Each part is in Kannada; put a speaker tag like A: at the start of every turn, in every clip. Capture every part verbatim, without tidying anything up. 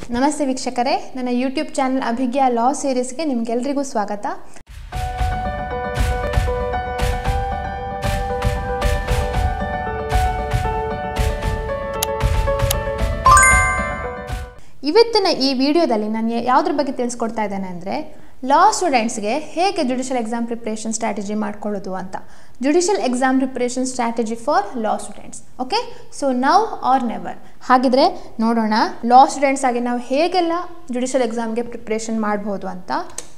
A: ನಮಸ್ತೆ ವೀಕ್ಷಕರೇ, ನನ್ನ ಯೂಟ್ಯೂಬ್ ಚಾನೆಲ್ ಅಭಿಜ್ಞಾ ಲಾ ಸೀರೀಸ್ಗೆ ನಿಮಗೆಲ್ಲರಿಗೂ ಸ್ವಾಗತ. ಇವತ್ತಿನ ಈ ವಿಡಿಯೋದಲ್ಲಿ ನಾನು ಯಾವುದ್ರ ಬಗ್ಗೆ ತಿಳಿಸ್ಕೊಡ್ತಾ ಇದ್ದೇನೆ ಅಂದರೆ, ಲಾ ಸ್ಟೂಡೆಂಟ್ಸ್ಗೆ ಹೇಗೆ ಜುಡಿಷಿಯಲ್ ಎಕ್ಸಾಮ್ ಪ್ರಿಪ್ರೇಷನ್ ಸ್ಟ್ರಾಟಜಿ ಮಾಡ್ಕೊಳ್ಳೋದು ಅಂತ. Judicial exam preparation strategy for law students. Okay, so now or never. ಹಾಗಿದ್ರೆ ನೋಡೋಣ, ಲಾ ಸ್ಟೂಡೆಂಟ್ಸ್ ಆಗಿ ನಾವು ಹೇಗೆಲ್ಲ ಜುಡಿಷಿಯಲ್ ಎಕ್ಸಾಮ್ಗೆ ಪ್ರಿಪ್ರೇಷನ್ ಮಾಡ್ಬೋದು ಅಂತ.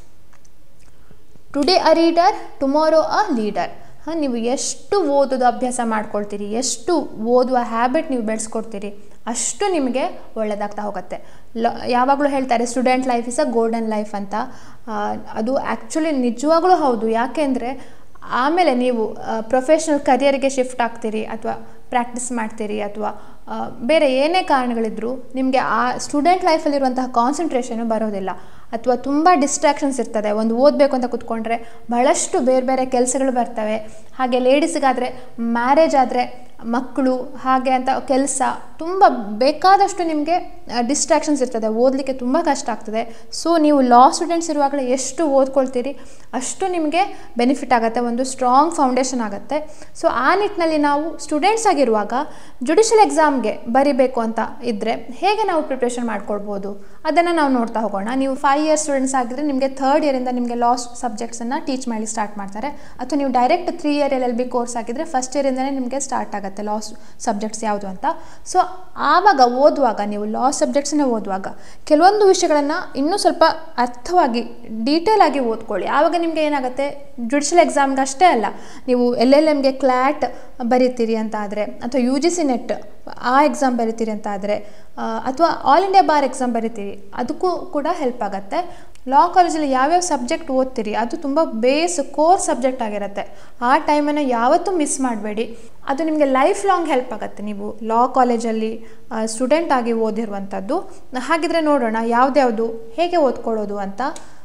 A: Today a reader, tomorrow a leader. ಹಾಂ, ನೀವು ಎಷ್ಟು ಓದೋದು ಅಭ್ಯಾಸ ಮಾಡ್ಕೊಳ್ತೀರಿ, ಎಷ್ಟು ಓದುವ ಹ್ಯಾಬಿಟ್ ನೀವು ಬೆಳೆಸ್ಕೊಡ್ತೀರಿ, ಅಷ್ಟು ನಿಮಗೆ ಒಳ್ಳೆಯದಾಗ್ತಾ ಹೋಗುತ್ತೆ. ಲ ಯಾವಾಗಲೂ ಹೇಳ್ತಾರೆ student life is a golden life ಅಂತ. ಅದು ಆ್ಯಕ್ಚುಲಿ ನಿಜವಾಗ್ಲೂ ಹೌದು. ಯಾಕೆ ಅಂದರೆ ಆಮೇಲೆ ನೀವು ಪ್ರೊಫೆಷ್ನಲ್ ಕರಿಯರ್ಗೆ ಶಿಫ್ಟ್ ಆಗ್ತೀರಿ, ಅಥವಾ ಪ್ರಾಕ್ಟೀಸ್ ಮಾಡ್ತೀರಿ, ಅಥವಾ ಬೇರೆ ಏನೇ ಕಾರಣಗಳಿದ್ರೂ ನಿಮಗೆ ಆ ಸ್ಟೂಡೆಂಟ್ ಲೈಫಲ್ಲಿರುವಂತಹ ಕಾನ್ಸಂಟ್ರೇಷನು ಬರೋದಿಲ್ಲ, ಅಥವಾ ತುಂಬ ಡಿಸ್ಟ್ರಾಕ್ಷನ್ಸ್ ಇರ್ತದೆ. ಒಂದು ಓದಬೇಕು ಅಂತ ಕೂತ್ಕೊಂಡ್ರೆ ಬಹಳಷ್ಟು ಬೇರೆ ಬೇರೆ ಕೆಲಸಗಳು ಬರ್ತವೆ. ಹಾಗೆ ಲೇಡೀಸ್ಗಾದರೆ ಮ್ಯಾರೇಜ್ ಆದರೆ ಮಕ್ಕಳು, ಹಾಗೆ ಅಂತ ಕೆಲಸ, ತುಂಬ ಬೇಕಾದಷ್ಟು ನಿಮಗೆ ಡಿಸ್ಟ್ರಾಕ್ಷನ್ಸ್ ಇರ್ತದೆ, ಓದಲಿಕ್ಕೆ ತುಂಬ ಕಷ್ಟ ಆಗ್ತದೆ. ಸೊ ನೀವು ಲಾ ಸ್ಟೂಡೆಂಟ್ಸ್ ಇರುವಾಗಲೇ ಎಷ್ಟು ಓದ್ಕೊಳ್ತೀರಿ ಅಷ್ಟು ನಿಮಗೆ ಬೆನಿಫಿಟ್ ಆಗುತ್ತೆ, ಒಂದು ಸ್ಟ್ರಾಂಗ್ ಫೌಂಡೇಶನ್ ಆಗುತ್ತೆ. ಸೊ ಆ ನಿಟ್ಟಿನಲ್ಲಿ ನಾವು ಸ್ಟೂಡೆಂಟ್ಸ್ ಆಗಿರುವಾಗ ಜುಡಿಷಿಯಲ್ ಎಕ್ಸಾಮ್ಗೆ ಬರಿಬೇಕು ಅಂತ ಇದ್ದರೆ ಹೇಗೆ ನಾವು ಪ್ರಿಪ್ರೇಷನ್ ಮಾಡ್ಕೊಳ್ಬೋದು ಅದನ್ನು ನಾವು ನೋಡ್ತಾ ಹೋಗೋಣ. ನೀವು ಫೈವ್ ಇಯರ್ಸ್ ಸ್ಟೂಡೆಂಟ್ಸ್ ಆಗಿದ್ರೆ ನಿಮಗೆ ಥರ್ಡ್ ಇಯರಿಂದ ನಿಮಗೆ ಲಾ ಸಬ್ಜೆಕ್ಟ್ಸನ್ನು ಟೀಚ್ ಮಾಡಿ ಸ್ಟಾರ್ಟ್ ಮಾಡ್ತಾರೆ, ಅಥವಾ ನೀವು direct three year L L B course ಆಗಿದ್ದರೆ ಫಸ್ಟ್ ಇಯರಿಂದನೇ ನಿಮಗೆ ಸ್ಟಾರ್ಟ್ ಆಗುತ್ತೆ ಲಾ ಸಬ್ಜೆಕ್ಟ್ಸ್ ಯಾವುದು ಅಂತ. ಸೊ ಆವಾಗ ಓದುವಾಗ, ನೀವು ಲಾ ಸಬ್ಜೆಕ್ಟ್ಸನ್ನೇ ಓದುವಾಗ ಕೆಲವೊಂದು ವಿಷಯಗಳನ್ನು ಇನ್ನೂ ಸ್ವಲ್ಪ ಅರ್ಥವಾಗಿ ಡೀಟೇಲ್ ಆಗಿ ಓದ್ಕೊಳ್ಳಿ. ಆವಾಗ ನಿಮಗೆ ಏನಾಗುತ್ತೆ, ಜುಡಿಷಿಯಲ್ ಎಕ್ಸಾಮ್ಗೆ ಅಷ್ಟೇ ಅಲ್ಲ, ನೀವು ಎಲ್ ಎಲ್ ಎಮ್ಗೆ ಕ್ಲಾಟ್ ಬರೀತೀರಿ ಅಂತ ಆದರೆ, ಅಥವಾ ಯು ಜಿ ಸಿ ನೆಟ್ ಆ ಎಕ್ಸಾಮ್ ಬರಿತೀರಿ ಅಂತ ಆದರೆ, ಅಥವಾ ಆಲ್ ಇಂಡಿಯಾ ಬಾರ್ ಎಕ್ಸಾಮ್ ಬರಿತೀರಿ, ಅದಕ್ಕೂ ಕೂಡ ಹೆಲ್ಪ್ ಆಗುತ್ತೆ. ಲಾ ಕಾಲೇಜಲ್ಲಿ ಯಾವ್ಯಾವ ಸಬ್ಜೆಕ್ಟ್ ಓದ್ತೀರಿ ಅದು ತುಂಬ ಬೇಸ್ ಕೋರ್ ಸಬ್ಜೆಕ್ಟ್ ಆಗಿರುತ್ತೆ. ಆ ಟೈಮನ್ನು ಯಾವತ್ತೂ ಮಿಸ್ ಮಾಡಬೇಡಿ, ಅದು ನಿಮಗೆ ಲೈಫ್ ಲಾಂಗ್ ಹೆಲ್ಪ್ ಆಗುತ್ತೆ ನೀವು ಲಾ ಕಾಲೇಜಲ್ಲಿ ಸ್ಟೂಡೆಂಟ್ ಆಗಿ ಓದಿರುವಂಥದ್ದು. ಹಾಗಿದ್ರೆ ನೋಡೋಣ ಯಾವುದ್ಯಾವುದು ಹೇಗೆ ಓದ್ಕೊಳ್ಳೋದು ಅಂತ.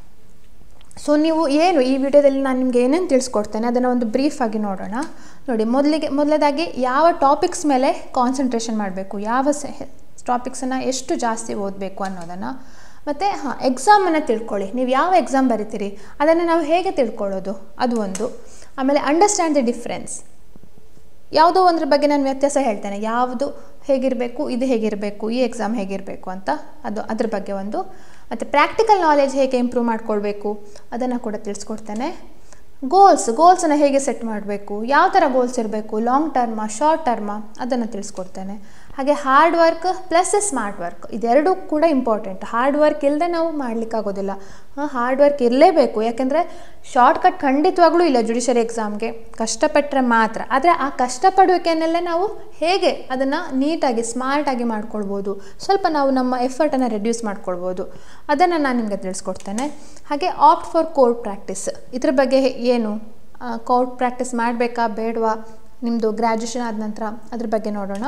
A: ಸೊ ನೀವು ಏನು ಈ ವಿಡಿಯೋದಲ್ಲಿ ನಾನು ನಿಮಗೆ ಏನೇನು ತಿಳಿಸ್ಕೊಡ್ತೇನೆ ಅದನ್ನು ಒಂದು ಬ್ರೀಫಾಗಿ ನೋಡೋಣ. ನೋಡಿ, ಮೊದಲಿಗೆ ಮೊದಲದಾಗಿ ಯಾವ ಟಾಪಿಕ್ಸ್ ಮೇಲೆ ಕಾನ್ಸಂಟ್ರೇಷನ್ ಮಾಡಬೇಕು, ಯಾವ ಟಾಪಿಕ್ಸನ್ನು ಎಷ್ಟು ಜಾಸ್ತಿ ಓದಬೇಕು ಅನ್ನೋದನ್ನು. ಮತ್ತು ಹಾಂ, ಎಕ್ಸಾಮನ್ನು ತಿಳ್ಕೊಳ್ಳಿ. ನೀವು ಯಾವ ಎಕ್ಸಾಮ್ ಬರಿತೀರಿ ಅದನ್ನು ನಾವು ಹೇಗೆ ತಿಳ್ಕೊಳ್ಳೋದು ಅದು ಒಂದು. ಆಮೇಲೆ ಅಂಡರ್ಸ್ಟ್ಯಾಂಡ್ ದಿ ಡಿಫ್ರೆನ್ಸ್. ಯಾವುದೋ ಒಂದ್ರ ಬಗ್ಗೆ ನಾನು ವ್ಯತ್ಯಾಸ ಹೇಳ್ತೇನೆ, ಯಾವುದು ಹೇಗಿರಬೇಕು, ಇದು ಹೇಗಿರಬೇಕು, ಈ ಎಕ್ಸಾಮ್ ಹೇಗಿರಬೇಕು ಅಂತ, ಅದು ಅದ್ರ ಬಗ್ಗೆ ಒಂದು. ಮತ್ತು ಪ್ರಾಕ್ಟಿಕಲ್ ನಾಲೆಜ್ ಹೇಗೆ ಇಂಪ್ರೂವ್ ಮಾಡ್ಕೊಳ್ಬೇಕು ಅದನ್ನು ಕೂಡ ತಿಳಿಸ್ಕೊಡ್ತೇನೆ. ಗೋಲ್ಸ್ ಗೋಲ್ಸನ್ನು ಹೇಗೆ ಸೆಟ್ ಮಾಡಬೇಕು, ಯಾವ ಥರ ಗೋಲ್ಸ್ ಇರಬೇಕು, ಲಾಂಗ್ ಟರ್ಮಾ ಶಾರ್ಟ್ ಟರ್ಮಾ ಅದನ್ನು ತಿಳಿಸ್ಕೊಡ್ತೇನೆ. ಹಾಗೆ hard work plus smart work, ಇದೆರಡೂ ಕೂಡ ಇಂಪಾರ್ಟೆಂಟ್. ಹಾರ್ಡ್ ವರ್ಕ್ ಇಲ್ಲದೆ ನಾವು ಮಾಡಲಿಕ್ಕಾಗೋದಿಲ್ಲ, ಹಾರ್ಡ್ ವರ್ಕ್ ಇರಲೇಬೇಕು. ಯಾಕೆಂದರೆ ಶಾರ್ಟ್ಕಟ್ ಖಂಡಿತವಾಗ್ಲೂ ಇಲ್ಲ ಜುಡಿಷಿಯರಿ ಎಕ್ಸಾಮ್ಗೆ, ಕಷ್ಟಪಟ್ಟರೆ ಮಾತ್ರ. ಆದರೆ ಆ ಕಷ್ಟಪಡುವಿಕೆಯನ್ನೆಲ್ಲ ನಾವು ಹೇಗೆ ಅದನ್ನು ನೀಟಾಗಿ ಸ್ಮಾರ್ಟಾಗಿ ಮಾಡ್ಕೊಳ್ಬೋದು, ಸ್ವಲ್ಪ ನಾವು ನಮ್ಮ ಎಫರ್ಟನ್ನು ರೆಡ್ಯೂಸ್ ಮಾಡ್ಕೊಳ್ಬೋದು, ಅದನ್ನು ನಾನು ನಿಮಗೆ ತಿಳಿಸ್ಕೊಡ್ತೇನೆ. ಹಾಗೆ ಆಪ್ಟ್ ಫಾರ್ ಕೋರ್ಟ್ ಪ್ರಾಕ್ಟೀಸ್, ಇದ್ರ ಬಗ್ಗೆ ಏನು, ಕೋರ್ಟ್ ಪ್ರಾಕ್ಟೀಸ್ ಮಾಡಬೇಕಾ ಬೇಡವಾ, ನಿಮ್ಮದು ಗ್ರ್ಯಾಜುಯೇಷನ್ ಆದ ನಂತರ ಅದ್ರ ಬಗ್ಗೆ ನೋಡೋಣ.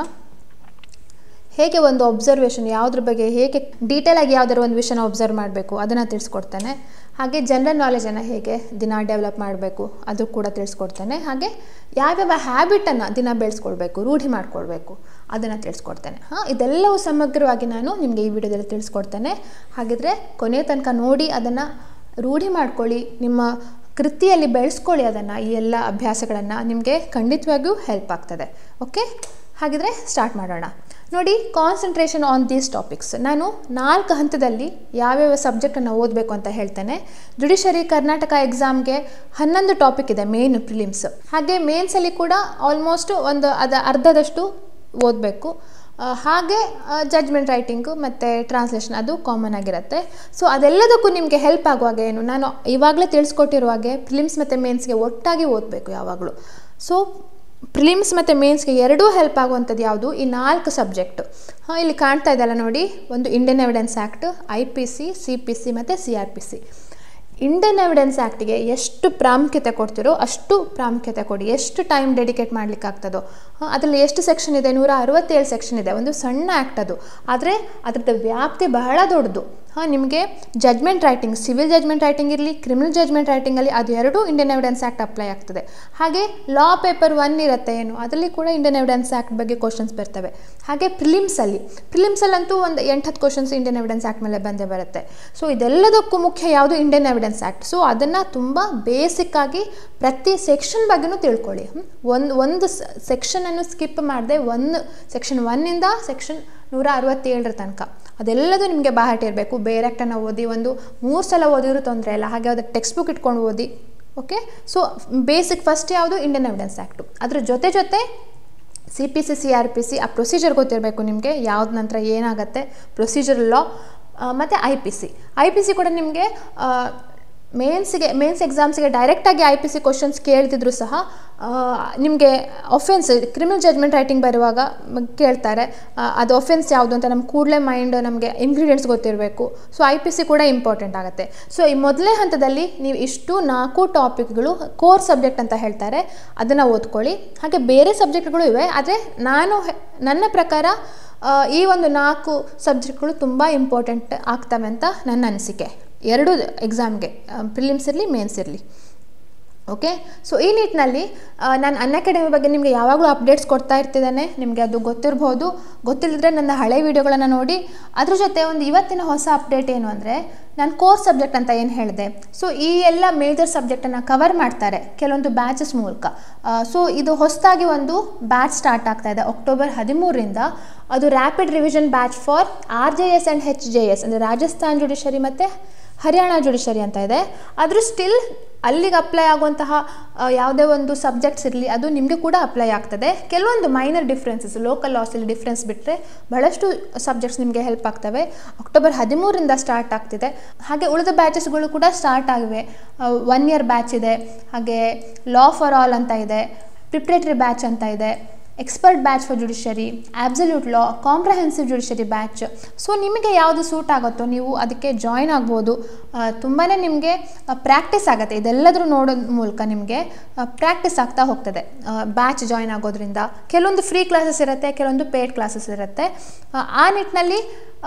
A: ಹೇಗೆ ಒಂದು ಒಬ್ಸರ್ವೇಷನ್, ಯಾವುದ್ರ ಬಗ್ಗೆ ಹೇಗೆ ಡೀಟೇಲಾಗಿ ಯಾವುದಾದ್ರು ಒಂದು ವಿಷಯನ ಒಬ್ಸರ್ವ್ ಮಾಡಬೇಕು ಅದನ್ನು ತಿಳಿಸ್ಕೊಡ್ತೇನೆ. ಹಾಗೆ ಜನರಲ್ ನಾಲೆಜನ್ನು ಹೇಗೆ ದಿನ ಡೆವಲಪ್ ಮಾಡಬೇಕು ಅದು ಕೂಡ ತಿಳಿಸ್ಕೊಡ್ತೇನೆ. ಹಾಗೆ ಯಾವ್ಯಾವ ಹ್ಯಾಬಿಟನ್ನು ದಿನ ಬೆಳೆಸ್ಕೊಳ್ಬೇಕು, ರೂಢಿ ಮಾಡ್ಕೊಳ್ಬೇಕು ಅದನ್ನು ತಿಳಿಸ್ಕೊಡ್ತೇನೆ. ಹಾಂ, ಇದೆಲ್ಲವೂ ಸಮಗ್ರವಾಗಿ ನಾನು ನಿಮಗೆ ಈ ವಿಡಿಯೋದಲ್ಲಿ ತಿಳಿಸ್ಕೊಡ್ತೇನೆ. ಹಾಗಿದ್ರೆ ಕೊನೆಯ ತನಕ ನೋಡಿ, ಅದನ್ನು ರೂಢಿ ಮಾಡ್ಕೊಳ್ಳಿ, ನಿಮ್ಮ ಕೃತಿಯಲ್ಲಿ ಬೆಳೆಸ್ಕೊಳ್ಳಿ ಅದನ್ನು. ಈ ಎಲ್ಲ ಅಭ್ಯಾಸಗಳನ್ನು ನಿಮಗೆ ಖಂಡಿತವಾಗಿಯೂ ಹೆಲ್ಪ್ ಆಗ್ತದೆ. ಓಕೆ, ಹಾಗಿದ್ರೆ ಸ್ಟಾರ್ಟ್ ಮಾಡೋಣ. ನೋಡಿ, ಕಾನ್ಸಂಟ್ರೇಷನ್ ಆನ್ ದೀಸ್ ಟಾಪಿಕ್ಸ್. ನಾನು ನಾಲ್ಕು ಹಂತದಲ್ಲಿ ಯಾವ್ಯಾವ ಸಬ್ಜೆಕ್ಟನ್ನು ಓದಬೇಕು ಅಂತ ಹೇಳ್ತೇನೆ. ಜುಡಿಷರಿ ಕರ್ನಾಟಕ ಎಕ್ಸಾಮ್ಗೆ ಹನ್ನೊಂದು ಟಾಪಿಕ್ ಇದೆ ಮೇನ್ ಪ್ರಿಲಿಮ್ಸ್. ಹಾಗೆ ಮೇನ್ಸಲ್ಲಿ ಕೂಡ ಆಲ್ಮೋಸ್ಟ್ ಒಂದು ಅದ ಅರ್ಧದಷ್ಟು ಓದಬೇಕು. ಹಾಗೆ ಜಡ್ಜ್ಮೆಂಟ್ ರೈಟಿಂಗು ಮತ್ತು ಟ್ರಾನ್ಸ್ಲೇಷನ್ ಅದು ಕಾಮನ್ ಆಗಿರುತ್ತೆ. ಸೊ ಅದೆಲ್ಲದಕ್ಕೂ ನಿಮಗೆ ಹೆಲ್ಪ್ ಆಗುವಾಗ ಏನು, ನಾನು ಇವಾಗಲೇ ತಿಳಿಸ್ಕೊಟ್ಟಿರುವಾಗೆ ಪ್ರಿಲಿಮ್ಸ್ ಮತ್ತು ಮೇನ್ಸ್ಗೆ ಒಟ್ಟಾಗಿ ಓದಬೇಕು ಯಾವಾಗಲೂ. ಸೊ ಪ್ರಿಲಿಮ್ಸ್ ಮತ್ತು ಮೇನ್ಸ್ಗೆ ಎರಡೂ ಹೆಲ್ಪ್ ಆಗುವಂಥದ್ದು ಯಾವುದು, ಈ ನಾಲ್ಕು ಸಬ್ಜೆಕ್ಟು. ಹಾಂ, ಇಲ್ಲಿ ಕಾಣ್ತಾ ಇದೆಯಲ್ಲ ನೋಡಿ, ಒಂದು Indian evidence act, I P C, C P C ಮತ್ತು C R P C. Indian evidence ಆ್ಯಕ್ಟಿಗೆ ಎಷ್ಟು ಪ್ರಾಮುಖ್ಯತೆ ಕೊಡ್ತಿರೋ ಅಷ್ಟು ಪ್ರಾಮುಖ್ಯತೆ ಕೊಡಿ, ಎಷ್ಟು ಟೈಮ್ ಡೆಡಿಕೇಟ್ ಮಾಡಲಿಕ್ಕಾಗ್ತದೋ. ಅದರಲ್ಲಿ ಎಷ್ಟು ಸೆಕ್ಷನ್ ಇದೆ, ನೂರ ಅರವತ್ತೇಳು ಸೆಕ್ಷನ್ ಇದೆ. ಒಂದು ಸಣ್ಣ ಆ್ಯಕ್ಟ್ ಅದು, ಆದರೆ ಅದರದ್ದು ವ್ಯಾಪ್ತಿ ಬಹಳ ದೊಡ್ಡದು. ಹಾಂ ನಿಮಗೆ judgment writing, civil judgment writing ಇರಲಿ, ಕ್ರಿಮಿನಲ್ ಜಜ್ಮೆಂಟ್ ರೈಟಿಂಗಲ್ಲಿ ಅದು ಎರಡೂ ಇಂಡಿಯನ್ ಎವಿಡೆನ್ಸ್ ಆ್ಯಕ್ಟ್ ಅಪ್ಲೈ ಆಗ್ತದೆ. ಹಾಗೆ ಲಾ ಪೇಪರ್ ಒನ್ ಇರುತ್ತೆ ಏನು, ಅದರಲ್ಲಿ ಕೂಡ ಇಂಡಿಯನ್ ಎವಿಡೆನ್ಸ್ ಆ್ಯಕ್ಟ್ ಬಗ್ಗೆ ಕ್ವಶನ್ಸ್ ಬರ್ತವೆ. ಹಾಗೆ ಪ್ರಿಲಿಮ್ಸಲ್ಲಿ ಪ್ರಿಲಿಮ್ಸಲ್ಲಂತೂ ಒಂದು ಎಂಟು ಹತ್ತು ಕ್ವಶನ್ಸ್ ಇಂಡಿಯನ್ ಎವಿಡೆನ್ಸ್ ಆ್ಯಕ್ಟ್ ಮೇಲೆ ಬಂದೇ ಬರುತ್ತೆ. ಸೊ ಇದೆಲ್ಲದಕ್ಕೂ ಮುಖ್ಯ ಯಾವುದು, ಇಂಡಿಯನ್ ಎವಿಡೆನ್ಸ್ ಆ್ಯಕ್ಟ್. ಸೊ ಅದನ್ನು ತುಂಬ ಬೇಸಿಕ್ಕಾಗಿ ಪ್ರತಿ ಸೆಕ್ಷನ್ ಬಗ್ಗೆನೂ ತಿಳ್ಕೊಳ್ಳಿ. ಒಂದು ಒಂದು ಸೆಕ್ಷನನ್ನು ಸ್ಕಿಪ್ ಮಾಡದೆ ಒಂದು ಸೆಕ್ಷನ್ ಒನ್ನಿಂದ ಸೆಕ್ಷನ್ ನೂರ ಅರವತ್ತೇಳರ ತನಕ ಅದೆಲ್ಲದೂ ನಿಮಗೆ ಬಾಹಟ್ ಇರಬೇಕು. ಬೇರೆ ಆ್ಯಕ್ಟನ್ನು ಓದಿ ಒಂದು ಮೂರು ಸಲ ಓದಿದ್ರು ತೊಂದರೆ ಇಲ್ಲ, ಹಾಗೆ ಅದು ಟೆಕ್ಸ್ಟ್ ಬುಕ್ ಇಟ್ಕೊಂಡು ಓದಿ. ಓಕೆ, ಸೊ ಬೇಸಿಕ್ ಫಸ್ಟ್ ಯಾವುದು, ಇಂಡಿಯನ್ ಎವಿಡೆನ್ಸ್ ಆ್ಯಕ್ಟು. ಅದ್ರ ಜೊತೆ ಜೊತೆ C P C C R P C ಆ ಪ್ರೊಸೀಜರ್ ಗೊತ್ತಿರಬೇಕು ನಿಮಗೆ, ಯಾವ್ದು ನಂತರ ಏನಾಗುತ್ತೆ ಪ್ರೊಸೀಜರ್ ಲಾ. ಮತ್ತು I P C I P C ಕೂಡ ನಿಮಗೆ ಮೇನ್ಸಿಗೆ ಮೇನ್ಸ್ ಎಕ್ಸಾಮ್ಸಿಗೆ ಡೈರೆಕ್ಟಾಗಿ ಐ ಪಿ ಸಿ ಕ್ವಶನ್ಸ್ ಕೇಳ್ತಿದ್ರು ಸಹ ನಿಮಗೆ ಒಫೆನ್ಸ್ ಕ್ರಿಮಿನಲ್ ಜಜ್ಮೆಂಟ್ ರೈಟಿಂಗ್ ಬರುವಾಗ ಕೇಳ್ತಾರೆ, ಅದು ಒಫೆನ್ಸ್ ಯಾವುದು ಅಂತ ನಮ್ಮ ಕೂಡಲೇ ಮೈಂಡ್ ನಮಗೆ ಇಂಗ್ರೀಡಿಯೆಂಟ್ಸ್ ಗೊತ್ತಿರಬೇಕು. ಸೊ ಐ ಪಿ ಸಿ ಕೂಡ ಇಂಪಾರ್ಟೆಂಟ್ ಆಗುತ್ತೆ. ಸೊ ಈ ಮೊದಲನೇ ಹಂತದಲ್ಲಿ ನೀವು ಇಷ್ಟು ನಾಲ್ಕು ಟಾಪಿಕ್ಗಳು ಕೋರ್ ಸಬ್ಜೆಕ್ಟ್ ಅಂತ ಹೇಳ್ತಾರೆ, ಅದನ್ನು ಓದ್ಕೊಳ್ಳಿ. ಹಾಗೆ ಬೇರೆ ಸಬ್ಜೆಕ್ಟ್ಗಳು ಇವೆ, ಆದರೆ ನಾನು ನನ್ನ ಪ್ರಕಾರ ಈ ಒಂದು ನಾಲ್ಕು ಸಬ್ಜೆಕ್ಟ್ಗಳು ತುಂಬ ಇಂಪಾರ್ಟೆಂಟ್ ಆಗ್ತವೆ ಅಂತ ನನ್ನ ಅನಿಸಿಕೆ. ಎರಡು ಎಕ್ಸಾಮ್ಗೆ, ಪ್ರಿಲಿಮ್ಸ್ ಇರಲಿ ಮೇನ್ಸ್ ಇರಲಿ. ಓಕೆ, ಸೊ ಈ ನಿಟ್ಟಿನಲ್ಲಿ ನಾನು ಅನ್ಅಕಾಡೆಮಿ ಬಗ್ಗೆ ನಿಮಗೆ ಯಾವಾಗಲೂ ಅಪ್ಡೇಟ್ಸ್ ಕೊಡ್ತಾ ಇರ್ತಿದ್ದೇನೆ, ನಿಮಗೆ ಅದು ಗೊತ್ತಿರ್ಬೋದು. ಗೊತ್ತಿಲ್ಲದ್ರೆ ನನ್ನ ಹಳೆ ವೀಡಿಯೋಗಳನ್ನು ನೋಡಿ. ಅದ್ರ ಜೊತೆ ಒಂದು ಇವತ್ತಿನ ಹೊಸ ಅಪ್ಡೇಟ್ ಏನು ಅಂದರೆ, ನಾನು ಕೋರ್ ಸಬ್ಜೆಕ್ಟ್ ಅಂತ ಏನು ಹೇಳಿದೆ, ಸೊ ಈ ಎಲ್ಲ ಮೇಜರ್ ಸಬ್ಜೆಕ್ಟನ್ನು ಕವರ್ ಮಾಡ್ತಾರೆ ಕೆಲವೊಂದು ಬ್ಯಾಚಸ್ ಮೂಲಕ. ಸೊ ಇದು ಹೊಸದಾಗಿ ಒಂದು ಬ್ಯಾಚ್ ಸ್ಟಾರ್ಟ್ ಆಗ್ತಾ ಇದೆ ಅಕ್ಟೋಬರ್ ಹದಿಮೂರರಿಂದ. ಅದು rapid revision batch for R J S and H J S ಅಂದರೆ ರಾಜಸ್ಥಾನ್ ಜುಡಿಷರಿ ಮತ್ತು ಹರಿಯಾಣ ಜುಡಿಷರಿ ಅಂತ ಇದೆ. ಆದರೂ ಸ್ಟಿಲ್ ಅಲ್ಲಿಗೆ ಅಪ್ಲೈ ಆಗುವಂತಹ ಯಾವುದೇ ಒಂದು ಸಬ್ಜೆಕ್ಟ್ಸ್ ಇರಲಿ ಅದು ನಿಮಗೆ ಕೂಡ ಅಪ್ಲೈ ಆಗ್ತದೆ. ಕೆಲವೊಂದು ಮೈನರ್ ಡಿಫ್ರೆನ್ಸಸ್ ಲೋಕಲ್ ಲಾಸಲ್ಲಿ ಡಿಫ್ರೆನ್ಸ್ ಬಿಟ್ಟರೆ ಬಹಳಷ್ಟು ಸಬ್ಜೆಕ್ಟ್ಸ್ ನಿಮಗೆ ಹೆಲ್ಪ್ ಆಗ್ತವೆ. ಅಕ್ಟೋಬರ್ ಹದಿಮೂರರಿಂದ ಸ್ಟಾರ್ಟ್ ಆಗ್ತಿದೆ. ಹಾಗೆ ಉಳಿದ ಬ್ಯಾಚಸ್ಗಳು ಕೂಡ ಸ್ಟಾರ್ಟ್ ಆಗಿವೆ. ಒನ್ ಇಯರ್ ಬ್ಯಾಚ್ ಇದೆ, ಹಾಗೆ ಲಾ ಫಾರ್ ಆಲ್ ಅಂತ ಇದೆ, ಪ್ರಿಪ್ರೇಟರಿ ಬ್ಯಾಚ್ ಅಂತ ಇದೆ, expert batch for judiciary, absolute law, comprehensive judiciary batch. So ನಿಮಗೆ ಯಾವುದು ಸೂಟ್ ಆಗುತ್ತೋ ನೀವು ಅದಕ್ಕೆ ಜಾಯ್ನ್ ಆಗ್ಬೋದು. ತುಂಬಾ ನಿಮಗೆ ಪ್ರಾಕ್ಟೀಸ್ ಆಗುತ್ತೆ, ಇದೆಲ್ಲದರೂ ನೋಡೋದ್ರ ಮೂಲಕ ನಿಮಗೆ ಪ್ರಾಕ್ಟೀಸ್ ಆಗ್ತಾ ಹೋಗ್ತದೆ ಬ್ಯಾಚ್ ಜಾಯ್ನ್ ಆಗೋದ್ರಿಂದ. ಕೆಲವೊಂದು ಫ್ರೀ ಕ್ಲಾಸಸ್ ಇರುತ್ತೆ, ಕೆಲವೊಂದು ಪೇಯ್ಡ್ ಕ್ಲಾಸಸ್ ಇರುತ್ತೆ. ಆ ನಿಟ್ಟಿನಲ್ಲಿ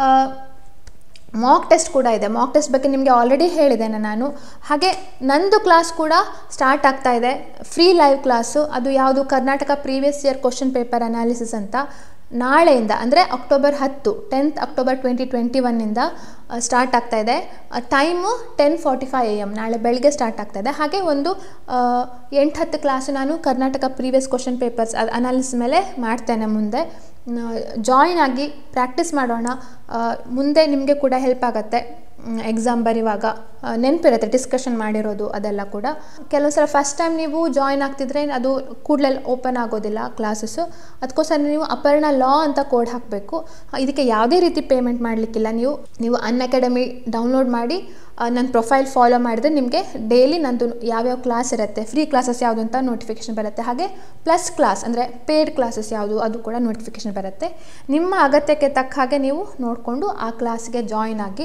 A: ಮಾಕ್ ಟೆಸ್ಟ್ ಕೂಡ ಇದೆ. ಮಾಕ್ ಟೆಸ್ಟ್ ಬಗ್ಗೆ ನಿಮಗೆ ಆಲ್ರೆಡಿ ಹೇಳಿದ್ದೇನೆ ನಾನು. ಹಾಗೆ ನಂದು ಕ್ಲಾಸ್ ಕೂಡ ಸ್ಟಾರ್ಟ್ ಆಗ್ತಾ ಇದೆ, ಫ್ರೀ ಲೈವ್ ಕ್ಲಾಸು. ಅದು ಯಾವುದು, Karnataka previous year question paper analysis ಅಂತ. ನಾಳೆಯಿಂದ ಅಂದರೆ ಅಕ್ಟೋಬರ್ ಹತ್ತು ಟೆಂತ್ ಅಕ್ಟೋಬರ್ ಟ್ವೆಂಟಿ ಟ್ವೆಂಟಿ ಒನ್ನಿಂದ ಸ್ಟಾರ್ಟ್ ಆಗ್ತಾ ಇದೆ. Time ten forty five A M ನಾಳೆ ಬೆಳಗ್ಗೆ ಸ್ಟಾರ್ಟ್ ಆಗ್ತಾ ಇದೆ. ಹಾಗೆ ಒಂದು ಎಂಟು ಹತ್ತು ಕ್ಲಾಸು ನಾನು ಕರ್ನಾಟಕ ಪ್ರೀವಿಯಸ್ ಕ್ವಶನ್ ಪೇಪರ್ಸ್ ಅದು ಅನಾಲಿಸಿಸ್ ಮೇಲೆ ಮಾಡ್ತೇನೆ. ಮುಂದೆ ಜಾಯಿನ್ ಆಗಿ ಪ್ರಾಕ್ಟೀಸ್ ಮಾಡೋಣ, ಮುಂದೆ ನಿಮಗೆ ಕೂಡ ಹೆಲ್ಪ್ ಆಗುತ್ತೆ. ಎಕ್ಸಾಮ್ ಬರೆಯುವಾಗ ನೆನಪಿರುತ್ತೆ ಡಿಸ್ಕಷನ್ ಮಾಡಿರೋದು ಅದೆಲ್ಲ ಕೂಡ. ಕೆಲವು ಸಲ ಫಸ್ಟ್ ಟೈಮ್ ನೀವು ಜಾಯಿನ್ ಆಗ್ತಿದ್ರೆ ಅದು ಕೂಡಲೇ ಓಪನ್ ಆಗೋದಿಲ್ಲ ಕ್ಲಾಸಸ್ಸು. ಅದಕ್ಕೋಸ್ಕರ ನೀವು ಅಪರ್ಣ ಲಾ ಅಂತ ಕೋಡ್ ಹಾಕಬೇಕು. ಇದಕ್ಕೆ ಯಾವುದೇ ರೀತಿ ಪೇಮೆಂಟ್ ಮಾಡಲಿಕ್ಕಿಲ್ಲ. ನೀವು ನೀವು ಅನ್ಅಕಾಡೆಮಿ ಡೌನ್ಲೋಡ್ ಮಾಡಿ ನನ್ನ ಪ್ರೊಫೈಲ್ ಫಾಲೋ ಮಾಡಿದ್ರೆ ನಿಮಗೆ ಡೈಲಿ ನಂದು ಯಾವ್ಯಾವ ಕ್ಲಾಸ್ ಇರುತ್ತೆ, ಫ್ರೀ ಕ್ಲಾಸಸ್ ಯಾವುದು ಅಂತ ನೋಟಿಫಿಕೇಷನ್ ಬರುತ್ತೆ. ಹಾಗೆ ಪ್ಲಸ್ ಕ್ಲಾಸ್ ಅಂದರೆ ಪೇಯ್ಡ್ ಕ್ಲಾಸಸ್ ಯಾವುದು ಅದು ಕೂಡ ನೋಟಿಫಿಕೇಷನ್ ಬರುತ್ತೆ. ನಿಮ್ಮ ಅಗತ್ಯಕ್ಕೆ ತಕ್ಕ ಹಾಗೆ ನೀವು ನೋಡಿಕೊಂಡು ಆ ಕ್ಲಾಸ್ಗೆ ಜಾಯಿನ್ ಆಗಿ.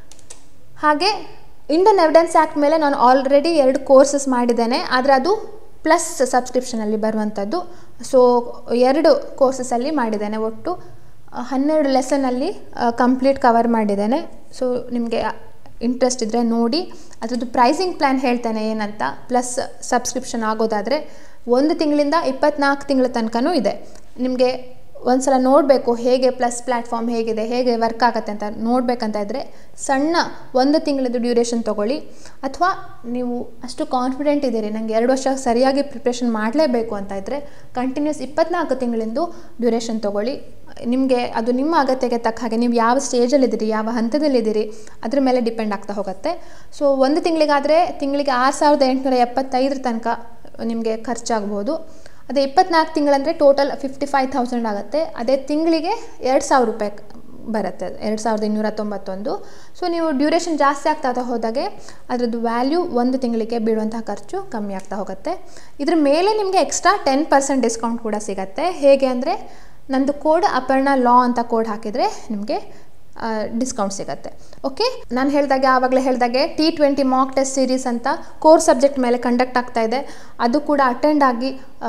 A: ಹಾಗೆ ಇಂಡಿಯನ್ ಎವಿಡೆನ್ಸ್ ಆ್ಯಕ್ಟ್ ಮೇಲೆ ನಾನು ಆಲ್ರೆಡಿ ಎರಡು ಕೋರ್ಸಸ್ ಮಾಡಿದ್ದೇನೆ, ಆದರೆ ಅದು ಪ್ಲಸ್ ಸಬ್ಸ್ಕ್ರಿಪ್ಷನಲ್ಲಿ ಬರುವಂಥದ್ದು. ಸೊ ಎರಡು ಕೋರ್ಸಸಲ್ಲಿ ಮಾಡಿದ್ದೇನೆ, ಒಟ್ಟು ಹನ್ನೆರಡು ಲೆಸನಲ್ಲಿ ಕಂಪ್ಲೀಟ್ ಕವರ್ ಮಾಡಿದ್ದೇನೆ. ಸೊ ನಿಮಗೆ ಇಂಟ್ರೆಸ್ಟ್ ಇದ್ದರೆ ನೋಡಿ. ಅದರದ್ದು ಪ್ರೈಸಿಂಗ್ ಪ್ಲ್ಯಾನ್ ಹೇಳ್ತೇನೆ ಏನಂತ. ಪ್ಲಸ್ ಸಬ್ಸ್ಕ್ರಿಪ್ಷನ್ ಆಗೋದಾದರೆ ಒಂದು ತಿಂಗಳಿಂದ ಇಪ್ಪತ್ನಾಲ್ಕು ತಿಂಗಳ ತನಕನೂ ಇದೆ. ನಿಮಗೆ ಒಂದು ಸಲ ನೋಡಬೇಕು ಹೇಗೆ ಪ್ಲಸ್ ಪ್ಲ್ಯಾಟ್ಫಾರ್ಮ್ ಹೇಗಿದೆ, ಹೇಗೆ ವರ್ಕ್ ಆಗುತ್ತೆ ಅಂತ ನೋಡಬೇಕಂತ ಇದ್ದರೆ ಸಣ್ಣ ಒಂದು ತಿಂಗಳದ್ದು ಡ್ಯೂರೇಷನ್ ತೊಗೊಳ್ಳಿ. ಅಥವಾ ನೀವು ಅಷ್ಟು ಕಾನ್ಫಿಡೆಂಟ್ ಇದ್ದೀರಿ ನನಗೆ ಎರಡು ವರ್ಷ ಸರಿಯಾಗಿ ಪ್ರಿಪ್ರೇಷನ್ ಮಾಡಲೇಬೇಕು ಅಂತ ಇದ್ದರೆ ಕಂಟಿನ್ಯೂಸ್ ಇಪ್ಪತ್ನಾಲ್ಕು ತಿಂಗಳಿಂದು ಡ್ಯೂರೇಷನ್ ತೊಗೊಳ್ಳಿ. ನಿಮಗೆ ಅದು ನಿಮ್ಮ ಅಗತ್ಯಕ್ಕೆ ತಕ್ಕ ಹಾಗೆ ನೀವು ಯಾವ ಸ್ಟೇಜಲ್ಲಿದ್ದೀರಿ, ಯಾವ ಹಂತದಲ್ಲಿದ್ದೀರಿ ಅದ್ರ ಮೇಲೆ ಡಿಪೆಂಡ್ ಆಗ್ತಾ ಹೋಗುತ್ತೆ. ಸೊ ಒಂದು ತಿಂಗಳಿಗಾದರೆ ತಿಂಗಳಿಗೆ ಆರು ಸಾವಿರದ ಎಂಟುನೂರ ಎಪ್ಪತ್ತೈದರ ತನಕ ನಿಮಗೆ ಖರ್ಚಾಗ್ಬೋದು. ಅದೇ ಇಪ್ಪತ್ನಾಲ್ಕು ತಿಂಗಳಂದರೆ ಟೋಟಲ್ ಫಿಫ್ಟಿ ಫೈವ್ ತೌಸಂಡ್ ಆಗುತ್ತೆ. ಅದೇ ತಿಂಗಳಿಗೆ ಎರಡು ಸಾವಿರ ರೂಪಾಯಿ ಬರುತ್ತೆ, ಎರಡು ಸಾವಿರದ ಇನ್ನೂರ ತೊಂಬತ್ತೊಂದು. ಸೊ ನೀವು ಡ್ಯೂರೇಷನ್ ಜಾಸ್ತಿ ಆಗ್ತಾ ಹೋದಾಗೆ ಅದರದ್ದು ವ್ಯಾಲ್ಯೂ ಒಂದು ತಿಂಗಳಿಗೆ ಬೀಳುವಂತಹ ಖರ್ಚು ಕಮ್ಮಿ ಆಗ್ತಾ ಹೋಗುತ್ತೆ. ಇದ್ರ ಮೇಲೆ ನಿಮಗೆ ಎಕ್ಸ್ಟ್ರಾ ಟೆನ್ ಪರ್ಸೆಂಟ್ ಡಿಸ್ಕೌಂಟ್ ಕೂಡ ಸಿಗುತ್ತೆ. ಹೇಗೆ ಅಂದರೆ ನಂದು ಕೋಡ್ ಅಪರ್ಣ ಲಾ ಅಂತ ಕೋಡ್ ಹಾಕಿದರೆ ನಿಮಗೆ ಡಿಸ್ಕೌಂಟ್ ಸಿಗುತ್ತೆ. ಓಕೆ, ನಾನು ಹೇಳಿದಾಗೆ ಆವಾಗಲೇ ಹೇಳಿದಾಗೆ T twenty mock test series ಅಂತ ಕೋರ್ ಸಬ್ಜೆಕ್ಟ್ ಮೇಲೆ ಕಂಡಕ್ಟ್ ಆಗ್ತಾ ಇದೆ. ಅದು ಕೂಡ ಅಟೆಂಡ್ ಆಗಿ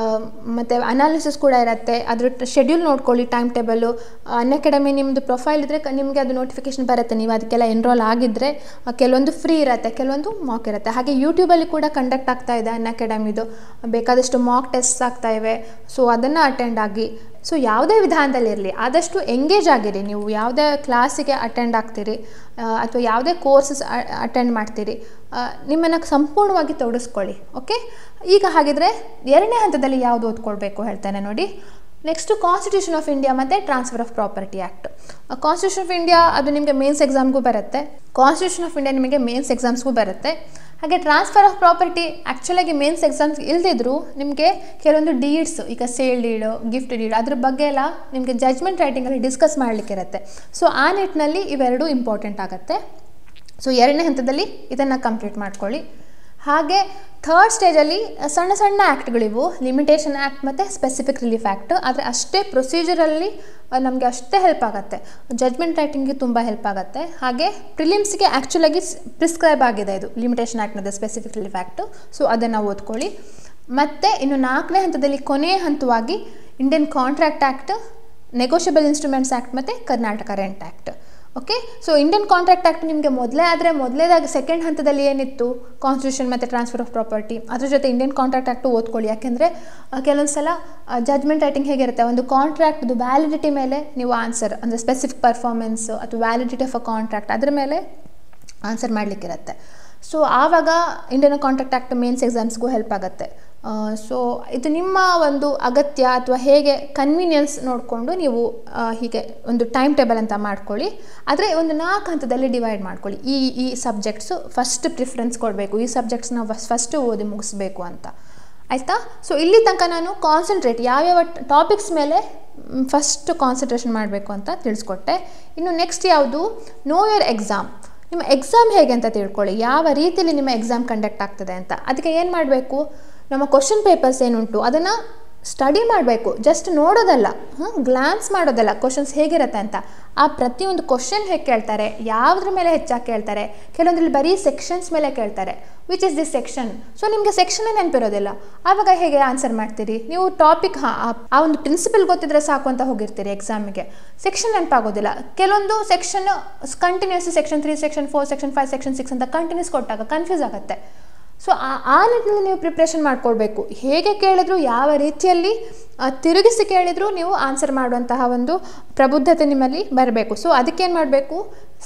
A: ಮತ್ತು ಅನಾಲಿಸಿಸ್ ಕೂಡ ಇರುತ್ತೆ. ಅದ್ರ ಶೆಡ್ಯೂಲ್ ನೋಡ್ಕೊಳ್ಳಿ, ಟೈಮ್ ಟೇಬಲ್ಲು. ಅನ್ಅಕಾಡೆಮಿ ನಿಮ್ಮದು ಪ್ರೊಫೈಲ್ ಇದ್ದರೆ ನಿಮಗೆ ಅದು ನೋಟಿಫಿಕೇಶನ್ ಬರುತ್ತೆ. ನೀವು ಅದಕ್ಕೆಲ್ಲ ಎನ್ರೋಲ್ ಆಗಿದ್ದರೆ ಕೆಲವೊಂದು ಫ್ರೀ ಇರುತ್ತೆ, ಕೆಲವೊಂದು ಮಾಕ್ ಇರುತ್ತೆ. ಹಾಗೆ ಯೂಟ್ಯೂಬಲ್ಲಿ ಕೂಡ ಕಂಡಕ್ಟ್ ಆಗ್ತಾ ಇದೆ ಅನ್ಅಕಾಡೆಮಿದು, ಬೇಕಾದಷ್ಟು ಮಾಕ್ ಟೆಸ್ಟ್ ಆಗ್ತಾ ಇವೆ. ಸೊ ಅದನ್ನು ಅಟೆಂಡ್ ಆಗಿ. ಸೊ ಯಾವುದೇ ವಿಧಾನದಲ್ಲಿರಲಿ ಆದಷ್ಟು ಎಂಗೇಜ್ ಆಗಿರಿ. ನೀವು ಯಾವುದೇ ಕ್ಲಾಸಿಗೆ ಅಟೆಂಡ್ ಆಗ್ತೀರಿ ಅಥವಾ ಯಾವುದೇ ಕೋರ್ಸಸ್ ಅಟೆಂಡ್ ಮಾಡ್ತೀರಿ, ನಿಮ್ಮನ್ನು ಸಂಪೂರ್ಣವಾಗಿ ತೊಡಗಿಸ್ಕೊಳ್ಳಿ. ಓಕೆ, ಈಗ ಹಾಗಿದ್ರೆ ಎರಡನೇ ಹಂತದಲ್ಲಿ ಯಾವುದು ಓದ್ಕೊಳ್ಬೇಕು ಹೇಳ್ತೇನೆ ನೋಡಿ. ನೆಕ್ಸ್ಟು ಕಾನ್ಸ್ಟಿಟ್ಯೂಷನ್ ಆಫ್ ಇಂಡಿಯಾ ಮತ್ತು transfer of property act. Constitution of India ಅದು ನಿಮಗೆ ಮೇನ್ಸ್ ಎಕ್ಸಾಮ್ಗೂ ಬರುತ್ತೆ. ಕಾನ್ಸ್ಟಿಟ್ಯೂಷನ್ ಆಫ್ ಇಂಡಿಯಾ ನಿಮಗೆ ಮೇನ್ಸ್ ಎಕ್ಸಾಮ್ಸ್ಗೂ ಬರುತ್ತೆ. ಹಾಗೆ ಟ್ರಾನ್ಸ್ಫರ್ ಆಫ್ ಪ್ರಾಪರ್ಟಿ ಆ್ಯಕ್ಚುಲಾಗಿ ಮೇನ್ಸ್ ಎಕ್ಸಾಮ್ಸ್ ಇಲ್ದಿದ್ರು ನಿಮಗೆ ಕೆಲವೊಂದು ಡೀಡ್ಸ್, ಈಗ ಸೇಲ್ ಡೀಡು, ಗಿಫ್ಟ್ ಡೀಡ್, ಅದ್ರ ಬಗ್ಗೆ ಎಲ್ಲ ನಿಮಗೆ ಜಜ್ಮೆಂಟ್ ರೈಟಿಂಗಲ್ಲಿ ಡಿಸ್ಕಸ್ ಮಾಡಲಿಕ್ಕಿರುತ್ತೆ. ಸೊ ಆ ನಿಟ್ಟಿನಲ್ಲಿ ಇವೆರಡು ಇಂಪಾರ್ಟೆಂಟ್ ಆಗುತ್ತೆ. ಸೊ ಎರಡನೇ ಹಂತದಲ್ಲಿ ಇದನ್ನು ಕಂಪ್ಲೀಟ್ ಮಾಡ್ಕೊಳ್ಳಿ. ಹಾಗೆ ಥರ್ಡ್ ಸ್ಟೇಜಲ್ಲಿ ಸಣ್ಣ ಸಣ್ಣ ಆ್ಯಕ್ಟ್ಗಳಿವು, ಲಿಮಿಟೇಷನ್ ಆ್ಯಕ್ಟ್ ಮತ್ತು ಸ್ಪೆಸಿಫಿಕ್ ರಿಲೀಫ್ ಆ್ಯಕ್ಟ್. ಆದರೆ ಅಷ್ಟೇ ಪ್ರೊಸೀಜರಲ್ಲಿ ನಮಗೆ ಅಷ್ಟೇ ಹೆಲ್ಪ್ ಆಗುತ್ತೆ. ಜಜ್ಮೆಂಟ್ ರೈಟಿಂಗಿಗೆ ತುಂಬ ಹೆಲ್ಪ್ ಆಗುತ್ತೆ. ಹಾಗೆ ಪ್ರಿಲಿಮ್ಸ್ಗೆ ಆ್ಯಕ್ಚುಲಾಗಿ ಪ್ರಿಸ್ಕ್ರೈಬ್ ಆಗಿದೆ ಇದು ಲಿಮಿಟೇಷನ್ ಆ್ಯಕ್ಟ್ ಮತ್ತು ಸ್ಪೆಸಿಫಿಕ್ ರಿಲೀಫ್ ಆ್ಯಕ್ಟು. ಸೊ ಅದನ್ನು ಓದ್ಕೊಳ್ಳಿ. ಮತ್ತು ಇನ್ನು ನಾಲ್ಕನೇ ಹಂತದಲ್ಲಿ ಕೊನೆಯ ಹಂತವಾಗಿ Indian contract act, negotiable instruments act ಮತ್ತು Karnataka rent act. Okay, so Indian contract act ನಿಮಗೆ ಮೊದಲೇ ಆದರೆ ಮೊದಲೇದಾಗಿ ಸೆಕೆಂಡ್ ಹಂತದಲ್ಲಿ ಏನಿತ್ತು ಕಾನ್ಸ್ಟಿಟ್ಯೂಷನ್ ಮತ್ತು ಟ್ರಾನ್ಸ್ಫರ್ ಆಫ್ ಪ್ರಾಪರ್ಟಿ, ಅದ್ರ ಜೊತೆ ಇಂಡಿಯನ್ ಕಾಂಟ್ರಾಕ್ಟ್ ಆ್ಯಕ್ಟು ಓದ್ಕೊಳ್ಳಿ. ಯಾಕೆಂದರೆ ಕೆಲವೊಂದು ಸಲ ಜಜ್ಮೆಂಟ್ ರೈಟಿಂಗ್ ಹೇಗಿರುತ್ತೆ, ಒಂದು ಕಾಂಟ್ರಾಕ್ಟ್ದು ವ್ಯಾಲಿಡಿಟಿ ಮೇಲೆ ನೀವು ಆನ್ಸರ್, ಅಂದರೆ ಸ್ಪೆಸಿಫಿಕ್ ಪರ್ಫಾರ್ಮೆನ್ಸ್ ಅಥವಾ ವ್ಯಾಲಿಡಿಟಿ ಆಫ್ ಅ ಕಾಂಟ್ರಾಕ್ಟ್ ಅದ್ರ ಮೇಲೆ ಆನ್ಸರ್ ಮಾಡಲಿಕ್ಕಿರುತ್ತೆ. ಸೊ ಆವಾಗ ಇಂಡಿಯನ್ ಕಾಂಟ್ರಾಕ್ಟ್ ಆ್ಯಕ್ಟ್ ಮೇನ್ಸ್ ಎಕ್ಸಾಮ್ಸ್ಗೂ ಹೆಲ್ಪ್ ಆಗುತ್ತೆ. ಸೊ ಇದು ನಿಮ್ಮ ಒಂದು ಅಗತ್ಯ ಅಥವಾ ಹೇಗೆ ಕನ್ವೀನಿಯನ್ಸ್ ನೋಡಿಕೊಂಡು ನೀವು ಹೀಗೆ ಒಂದು ಟೈಮ್ ಟೇಬಲ್ ಅಂತ ಮಾಡ್ಕೊಳ್ಳಿ. ಆದರೆ ಒಂದು ನಾಲ್ಕು ಹಂತದಲ್ಲಿ ಡಿವೈಡ್ ಮಾಡ್ಕೊಳ್ಳಿ. ಈ ಈ ಸಬ್ಜೆಕ್ಟ್ಸು ಫಸ್ಟ್ ಪ್ರಿಫರೆನ್ಸ್ ಕೊಡಬೇಕು, ಈ ಸಬ್ಜೆಕ್ಟ್ಸ್ನ ಫಸ್ಟು ಓದಿ ಮುಗಿಸ್ಬೇಕು ಅಂತ, ಆಯಿತಾ? ಸೊ ಇಲ್ಲಿ ತನಕ ನಾನು ಕಾನ್ಸಂಟ್ರೇಟ್ ಯಾವ್ಯಾವ ಟಾಪಿಕ್ಸ್ ಮೇಲೆ ಫಸ್ಟ್ ಕಾನ್ಸಂಟ್ರೇಷನ್ ಮಾಡಬೇಕು ಅಂತ ತಿಳಿಸ್ಕೊಟ್ಟೆ. ಇನ್ನು ನೆಕ್ಸ್ಟ್ ಯಾವುದು, ನೋ ಯುವರ್ ಎಕ್ಸಾಮ್. ನಿಮ್ಮ ಎಕ್ಸಾಮ್ ಹೇಗೆ ಅಂತ ತಿಳ್ಕೊಳ್ಳಿ, ಯಾವ ರೀತಿಯಲ್ಲಿ ನಿಮ್ಮ ಎಕ್ಸಾಮ್ ಕಂಡಕ್ಟ್ ಆಗ್ತದೆ ಅಂತ. ಅದಕ್ಕೆ ಏನು ಮಾಡಬೇಕು, ನಮ್ಮ ಕ್ವಶನ್ ಪೇಪರ್ಸ್ ಏನುಂಟು ಅದನ್ನು ಸ್ಟಡಿ ಮಾಡಬೇಕು. ಜಸ್ಟ್ ನೋಡೋದಲ್ಲ, ಹಾಂ ಗ್ಲಾನ್ಸ್ ಮಾಡೋದಲ್ಲ ಕ್ವಶನ್ಸ್ ಹೇಗಿರುತ್ತೆ ಅಂತ. ಆ ಪ್ರತಿಯೊಂದು ಕ್ವಶನ್ ಹೇಗೆ ಕೇಳ್ತಾರೆ, ಯಾವುದ್ರ ಮೇಲೆ ಹೆಚ್ಚಾಗಿ ಕೇಳ್ತಾರೆ, ಕೆಲವೊಂದ್ರಲ್ಲಿ ಬರೀ ಸೆಕ್ಷನ್ಸ್ ಮೇಲೆ ಕೇಳ್ತಾರೆ, which is this section. So ನಿಮಗೆ ಸೆಕ್ಷನ್ನೇ ನೆನಪಿರೋದಿಲ್ಲ, ಆವಾಗ ಹೇಗೆ ಆನ್ಸರ್ ಮಾಡ್ತೀರಿ ನೀವು? ಟಾಪಿಕ್ ಹಾಂ ಆ ಒಂದು ಪ್ರಿನ್ಸಿಪಲ್ ಗೊತ್ತಿದ್ರೆ ಸಾಕು ಅಂತ ಹೋಗಿರ್ತೀರಿ ಎಕ್ಸಾಮಿಗೆ, ಸೆಕ್ಷನ್ ನೆನಪಾಗೋದಿಲ್ಲ. ಕೆಲವೊಂದು section continuous section three, section four, section five, section six ಅಂತ ಕಂಟಿನ್ಯೂಸ್ ಕೊಟ್ಟಾಗ ಕನ್ಫ್ಯೂಸ್ ಆಗುತ್ತೆ. ಸೊ ಆ ಆ ನಿಟ್ಟಿನಲ್ಲಿ ನೀವು ಪ್ರಿಪ್ರೇಷನ್ ಮಾಡ್ಕೊಳ್ಬೇಕು. ಹೇಗೆ ಕೇಳಿದ್ರು, ಯಾವ ರೀತಿಯಲ್ಲಿ ತಿರುಗಿಸಿ ಕೇಳಿದ್ರು ನೀವು ಆನ್ಸರ್ ಮಾಡುವಂತಹ ಒಂದು ಪ್ರಬುದ್ಧತೆ ನಿಮ್ಮಲ್ಲಿ ಬರಬೇಕು. ಸೊ ಅದಕ್ಕೇನು ಮಾಡಬೇಕು,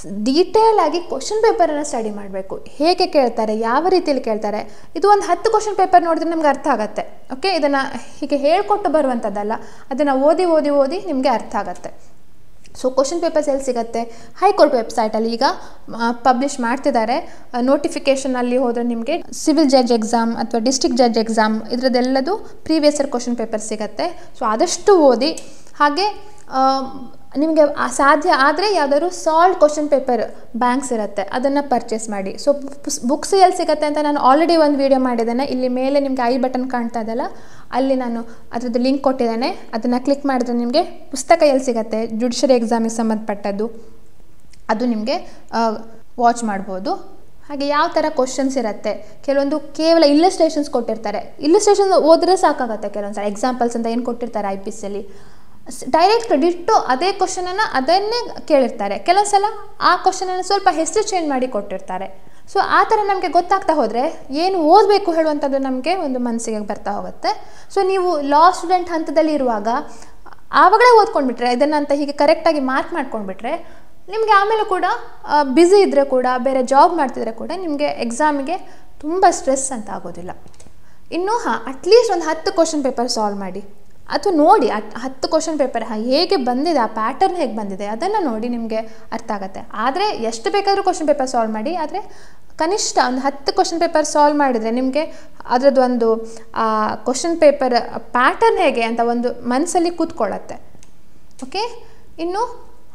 A: ಡೀಟೇಲ್ ಆಗಿ ಕ್ವಶನ್ ಪೇಪರನ್ನು ಸ್ಟಡಿ ಮಾಡಬೇಕು. ಹೇಗೆ ಕೇಳ್ತಾರೆ, ಯಾವ ರೀತಿಯಲ್ಲಿ ಕೇಳ್ತಾರೆ. ಇದು ಒಂದು ಹತ್ತು ಕ್ವಶನ್ ಪೇಪರ್ ನೋಡಿದ್ರೆ ನಮ್ಗೆ ಅರ್ಥ ಆಗುತ್ತೆ. ಓಕೆ, ಇದನ್ನು ಹೀಗೆ ಹೇಳ್ಕೊಟ್ಟು ಬರುವಂಥದ್ದಲ್ಲ, ಅದನ್ನು ಓದಿ ಓದಿ ಓದಿ ನಿಮಗೆ ಅರ್ಥ ಆಗುತ್ತೆ. ಸೊ ಕ್ವಶನ್ ಪೇಪರ್ಸ್ ಎಲ್ಲಿ ಸಿಗುತ್ತೆ, ಹೈಕೋರ್ಟ್ ವೆಬ್ಸೈಟಲ್ಲಿ ಈಗ ಪಬ್ಲಿಷ್ ಮಾಡ್ತಿದ್ದಾರೆ. ನೋಟಿಫಿಕೇಷನಲ್ಲಿ ಹೋದರೆ ನಿಮಗೆ ಸಿವಿಲ್ ಜಡ್ಜ್ ಎಕ್ಸಾಮ್ ಅಥವಾ ಡಿಸ್ಟ್ರಿಕ್ಟ್ ಜಡ್ಜ್ ಎಕ್ಸಾಮ್ ಇದರದ್ದೆಲ್ಲದು ಪ್ರೀವಿಯಸ್ ಇಯರ್ ಕ್ವಶನ್ ಪೇಪರ್ ಸಿಗುತ್ತೆ. ಸೊ ಆದಷ್ಟು ಓದಿ. ಹಾಗೆ ನಿಮಗೆ ಸಾಧ್ಯ ಆದರೆ ಯಾವುದಾದ್ರು ಸಾಲ್ವ್ ಕ್ವಶನ್ ಪೇಪರ್ ಬ್ಯಾಂಕ್ಸ್ ಇರುತ್ತೆ, ಅದನ್ನು ಪರ್ಚೇಸ್ ಮಾಡಿ. ಸೊ ಬುಕ್ಸ್ ಎಲ್ಲಿ ಸಿಗುತ್ತೆ ಅಂತ ನಾನು ಆಲ್ರೆಡಿ ಒಂದು ವೀಡಿಯೋ ಮಾಡಿದ್ದೇನೆ. ಇಲ್ಲಿ ಮೇಲೆ ನಿಮಗೆ ಐ ಬಟನ್ ಕಾಣ್ತಾ ಇದೆಯಲ್ಲ, ಅಲ್ಲಿ ನಾನು ಅದರದ್ದು ಲಿಂಕ್ ಕೊಟ್ಟಿದ್ದೇನೆ. ಅದನ್ನು ಕ್ಲಿಕ್ ಮಾಡಿದ್ರೆ ನಿಮಗೆ ಪುಸ್ತಕ ಎಲ್ಲಿ ಸಿಗುತ್ತೆ ಜುಡಿಷರಿ ಎಕ್ಸಾಮಿಗೆ ಸಂಬಂಧಪಟ್ಟದ್ದು, ಅದು ನಿಮಗೆ ವಾಚ್ ಮಾಡ್ಬೋದು. ಹಾಗೆ ಯಾವ ಥರ ಕ್ವಶನ್ಸ್ ಇರುತ್ತೆ, ಕೆಲವೊಂದು ಕೇವಲ ಇಲ್ಲಸ್ಟ್ರೇಷನ್ಸ್ ಕೊಟ್ಟಿರ್ತಾರೆ. ಇಲ್ಲಸ್ಟ್ರೇಷನ್ ಓದಿದ್ರೆ ಸಾಕಾಗುತ್ತೆ. ಕೆಲವೊಂದು ಸಲ ಎಕ್ಸಾಂಪಲ್ಸ್ ಅಂತ ಏನು ಕೊಟ್ಟಿರ್ತಾರೆ ಐ ಪಿ ಸಿಯಲ್ಲಿ, ಡೈರೆಕ್ಟ್ ಡಿಟ್ಟು ಅದೇ ಕ್ವಶನನ್ನು ಅದನ್ನೇ ಕೇಳಿರ್ತಾರೆ. ಕೆಲವು ಸಲ ಆ ಕ್ವಶನನ್ನು ಸ್ವಲ್ಪ ಹೆಸರು ಚೇಂಜ್ ಮಾಡಿ ಕೊಟ್ಟಿರ್ತಾರೆ. ಸೊ ಆ ಥರ ನಮಗೆ ಗೊತ್ತಾಗ್ತಾ ಹೋದರೆ ಏನು ಓದಬೇಕು ಹೇಳುವಂಥದ್ದು ನಮಗೆ ಒಂದು ಮನಸ್ಸಿಗೆ ಬರ್ತಾ ಹೋಗುತ್ತೆ. ಸೊ ನೀವು ಲಾ ಸ್ಟೂಡೆಂಟ್ ಹಂತದಲ್ಲಿ ಇರುವಾಗ ಆವಾಗಲೇ ಓದ್ಕೊಂಡ್ಬಿಟ್ರೆ, ಇದನ್ನಂತ ಹೀಗೆ ಕರೆಕ್ಟಾಗಿ ಮಾರ್ಕ್ ಮಾಡ್ಕೊಂಡ್ಬಿಟ್ರೆ ನಿಮಗೆ ಆಮೇಲೆ ಕೂಡ ಬ್ಯುಸಿ ಇದ್ದರೆ ಕೂಡ, ಬೇರೆ ಜಾಬ್ ಮಾಡ್ತಿದ್ರೆ ಕೂಡ ನಿಮಗೆ ಎಕ್ಸಾಮಿಗೆ ತುಂಬ ಸ್ಟ್ರೆಸ್ ಅಂತ ಆಗೋದಿಲ್ಲ. ಇನ್ನು ಹಾಂ ಅಟ್ಲೀಸ್ಟ್ ಒಂದು ಹತ್ತು ಕ್ವಶನ್ ಪೇಪರ್ ಸಾಲ್ವ್ ಮಾಡಿ, ಅಥವಾ ನೋಡಿ ಅಟ್ ಹತ್ತು ಕ್ವಶನ್ ಪೇಪರ್ ಹೇಗೆ ಬಂದಿದೆ, ಆ ಪ್ಯಾಟರ್ನ್ ಹೇಗೆ ಬಂದಿದೆ ಅದನ್ನು ನೋಡಿ ನಿಮಗೆ ಅರ್ಥ ಆಗುತ್ತೆ. ಆದರೆ ಎಷ್ಟು ಬೇಕಾದರೂ ಕ್ವಶನ್ ಪೇಪರ್ ಸಾಲ್ವ್ ಮಾಡಿ, ಆದರೆ ಕನಿಷ್ಠ ಒಂದು ಹತ್ತು ಕ್ವಶನ್ ಪೇಪರ್ ಸಾಲ್ವ್ ಮಾಡಿದರೆ ನಿಮಗೆ ಅದರದ್ದು ಒಂದು ಕ್ವಶನ್ ಪೇಪರ್ ಪ್ಯಾಟರ್ನ್ ಹೇಗೆ ಅಂತ ಒಂದು ಮನಸ್ಸಲ್ಲಿ ಕೂತ್ಕೊಳ್ಳುತ್ತೆ. ಓಕೆ, ಇನ್ನು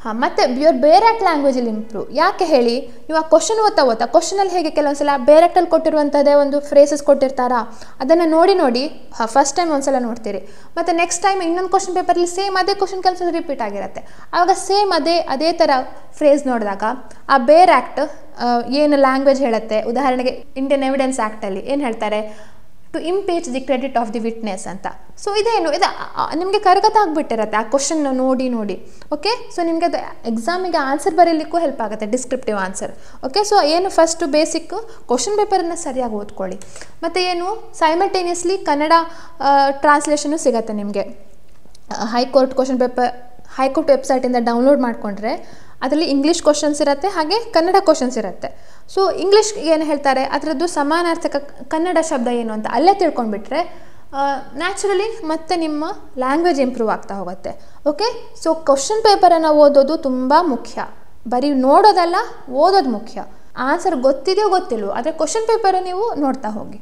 A: ಹಾಂ, ಮತ್ತು ಯುವರ್ ಬೇರೆ ಆ್ಯಕ್ಟ್ ಲ್ಯಾಂಗ್ವೇಜಲ್ಲಿ ಇಂಪ್ರೂವ್. ಯಾಕೆ ಹೇಳಿ, ನೀವು ಆ ಕ್ವಶನ್ ಓದ್ತಾ ಓದ್ತಾ ಕ್ವಶನಲ್ಲಿ ಹೇಗೆ ಕೆಲವೊಂದು ಸಲ ಬೇರೆ ಆ್ಯಕ್ಟಲ್ಲಿ ಕೊಟ್ಟಿರುವಂಥದ್ದೇ ಒಂದು ಫ್ರೇಸಸ್ ಕೊಟ್ಟಿರ್ತಾರಾ, ಅದನ್ನು ನೋಡಿ ನೋಡಿ ಹಾಂ ಫಸ್ಟ್ ಟೈಮ್ ಒಂದು ಸಲ ನೋಡ್ತೀರಿ, ಮತ್ತು ನೆಕ್ಸ್ಟ್ ಟೈಮ್ ಇನ್ನೊಂದು ಕ್ವಶನ್ ಪೇಪರಲ್ಲಿ ಸೇಮ್ ಅದೇ ಕ್ವಶನ್ ಕೆಲಸ ರಿಪೀಟ್ ಆಗಿರುತ್ತೆ. ಆವಾಗ ಸೇಮ್ ಅದೇ ಅದೇ ಥರ ಫ್ರೇಸ್ ನೋಡಿದಾಗ ಆ ಬೇರೆ ಆ್ಯಕ್ಟ್ ಏನು ಲ್ಯಾಂಗ್ವೇಜ್ ಹೇಳುತ್ತೆ, ಉದಾಹರಣೆಗೆ ಇಂಡಿಯನ್ ಎವಿಡೆನ್ಸ್ ಆ್ಯಕ್ಟಲ್ಲಿ ಏನು ಹೇಳ್ತಾರೆ, to impeach the credit of the witness ಅಂತ. ಸೊ ಇದೇನು ಇದು ನಿಮಗೆ ಕರಗತ ಆಗಿಬಿಟ್ಟಿರುತ್ತೆ ಆ ಕ್ವಶನ್ ನೋಡಿ ನೋಡಿ. ಓಕೆ, ಸೊ ನಿಮಗೆ ಅದು ಎಕ್ಸಾಮಿಗೆ ಆನ್ಸರ್ ಬರೀಲಿಕ್ಕೂ ಹೆಲ್ಪ್ ಆಗುತ್ತೆ, ಡಿಸ್ಕ್ರಿಪ್ಟಿವ್ ಆನ್ಸರ್. ಓಕೆ, ಸೊ ಏನು ಫಸ್ಟು ಬೇಸಿಕ್ ಕ್ವಶನ್ ಪೇಪರನ್ನು ಸರಿಯಾಗಿ ಓದ್ಕೊಳ್ಳಿ. ಮತ್ತು ಏನು ಸೈಮಲ್ಟೇನಿಯಸ್ಲಿ ಕನ್ನಡ ಟ್ರಾನ್ಸ್ಲೇಷನು ಸಿಗುತ್ತೆ ನಿಮಗೆ. ಹೈಕೋರ್ಟ್ ಕ್ವಶನ್ ಪೇಪರ್ ಹೈಕೋರ್ಟ್ ವೆಬ್ಸೈಟಿಂದ ಡೌನ್ಲೋಡ್ ಮಾಡಿಕೊಂಡ್ರೆ ಅದರಲ್ಲಿ ಇಂಗ್ಲೀಷ್ ಕ್ವಶನ್ಸ್ ಇರುತ್ತೆ, ಹಾಗೆ ಕನ್ನಡ ಕ್ವಶನ್ಸ್ ಇರುತ್ತೆ. ಸೊ ಇಂಗ್ಲೀಷ್ ಏನು ಹೇಳ್ತಾರೆ ಅದರದ್ದು ಸಮಾನಾರ್ಥಕ ಕನ್ನಡ ಶಬ್ದ ಏನು ಅಂತ ಅಲ್ಲೇ ತಿಳ್ಕೊಂಡ್ಬಿಟ್ರೆ ನ್ಯಾಚುರಲಿ ಮತ್ತೆ ನಿಮ್ಮ ಲ್ಯಾಂಗ್ವೇಜ್ ಇಂಪ್ರೂವ್ ಆಗ್ತಾ ಹೋಗುತ್ತೆ. ಓಕೆ, ಸೊ ಕ್ವಶನ್ ಪೇಪರನ್ನು ಓದೋದು ತುಂಬ ಮುಖ್ಯ. ಬರೀ ನೋಡೋದಲ್ಲ, ಓದೋದು ಮುಖ್ಯ. ಆನ್ಸರ್ ಗೊತ್ತಿದೆಯೋ ಗೊತ್ತಿಲ್ವೋ, ಆದರೆ ಕ್ವಶನ್ ಪೇಪರ್ ನೀವು ನೋಡ್ತಾ ಹೋಗಿ.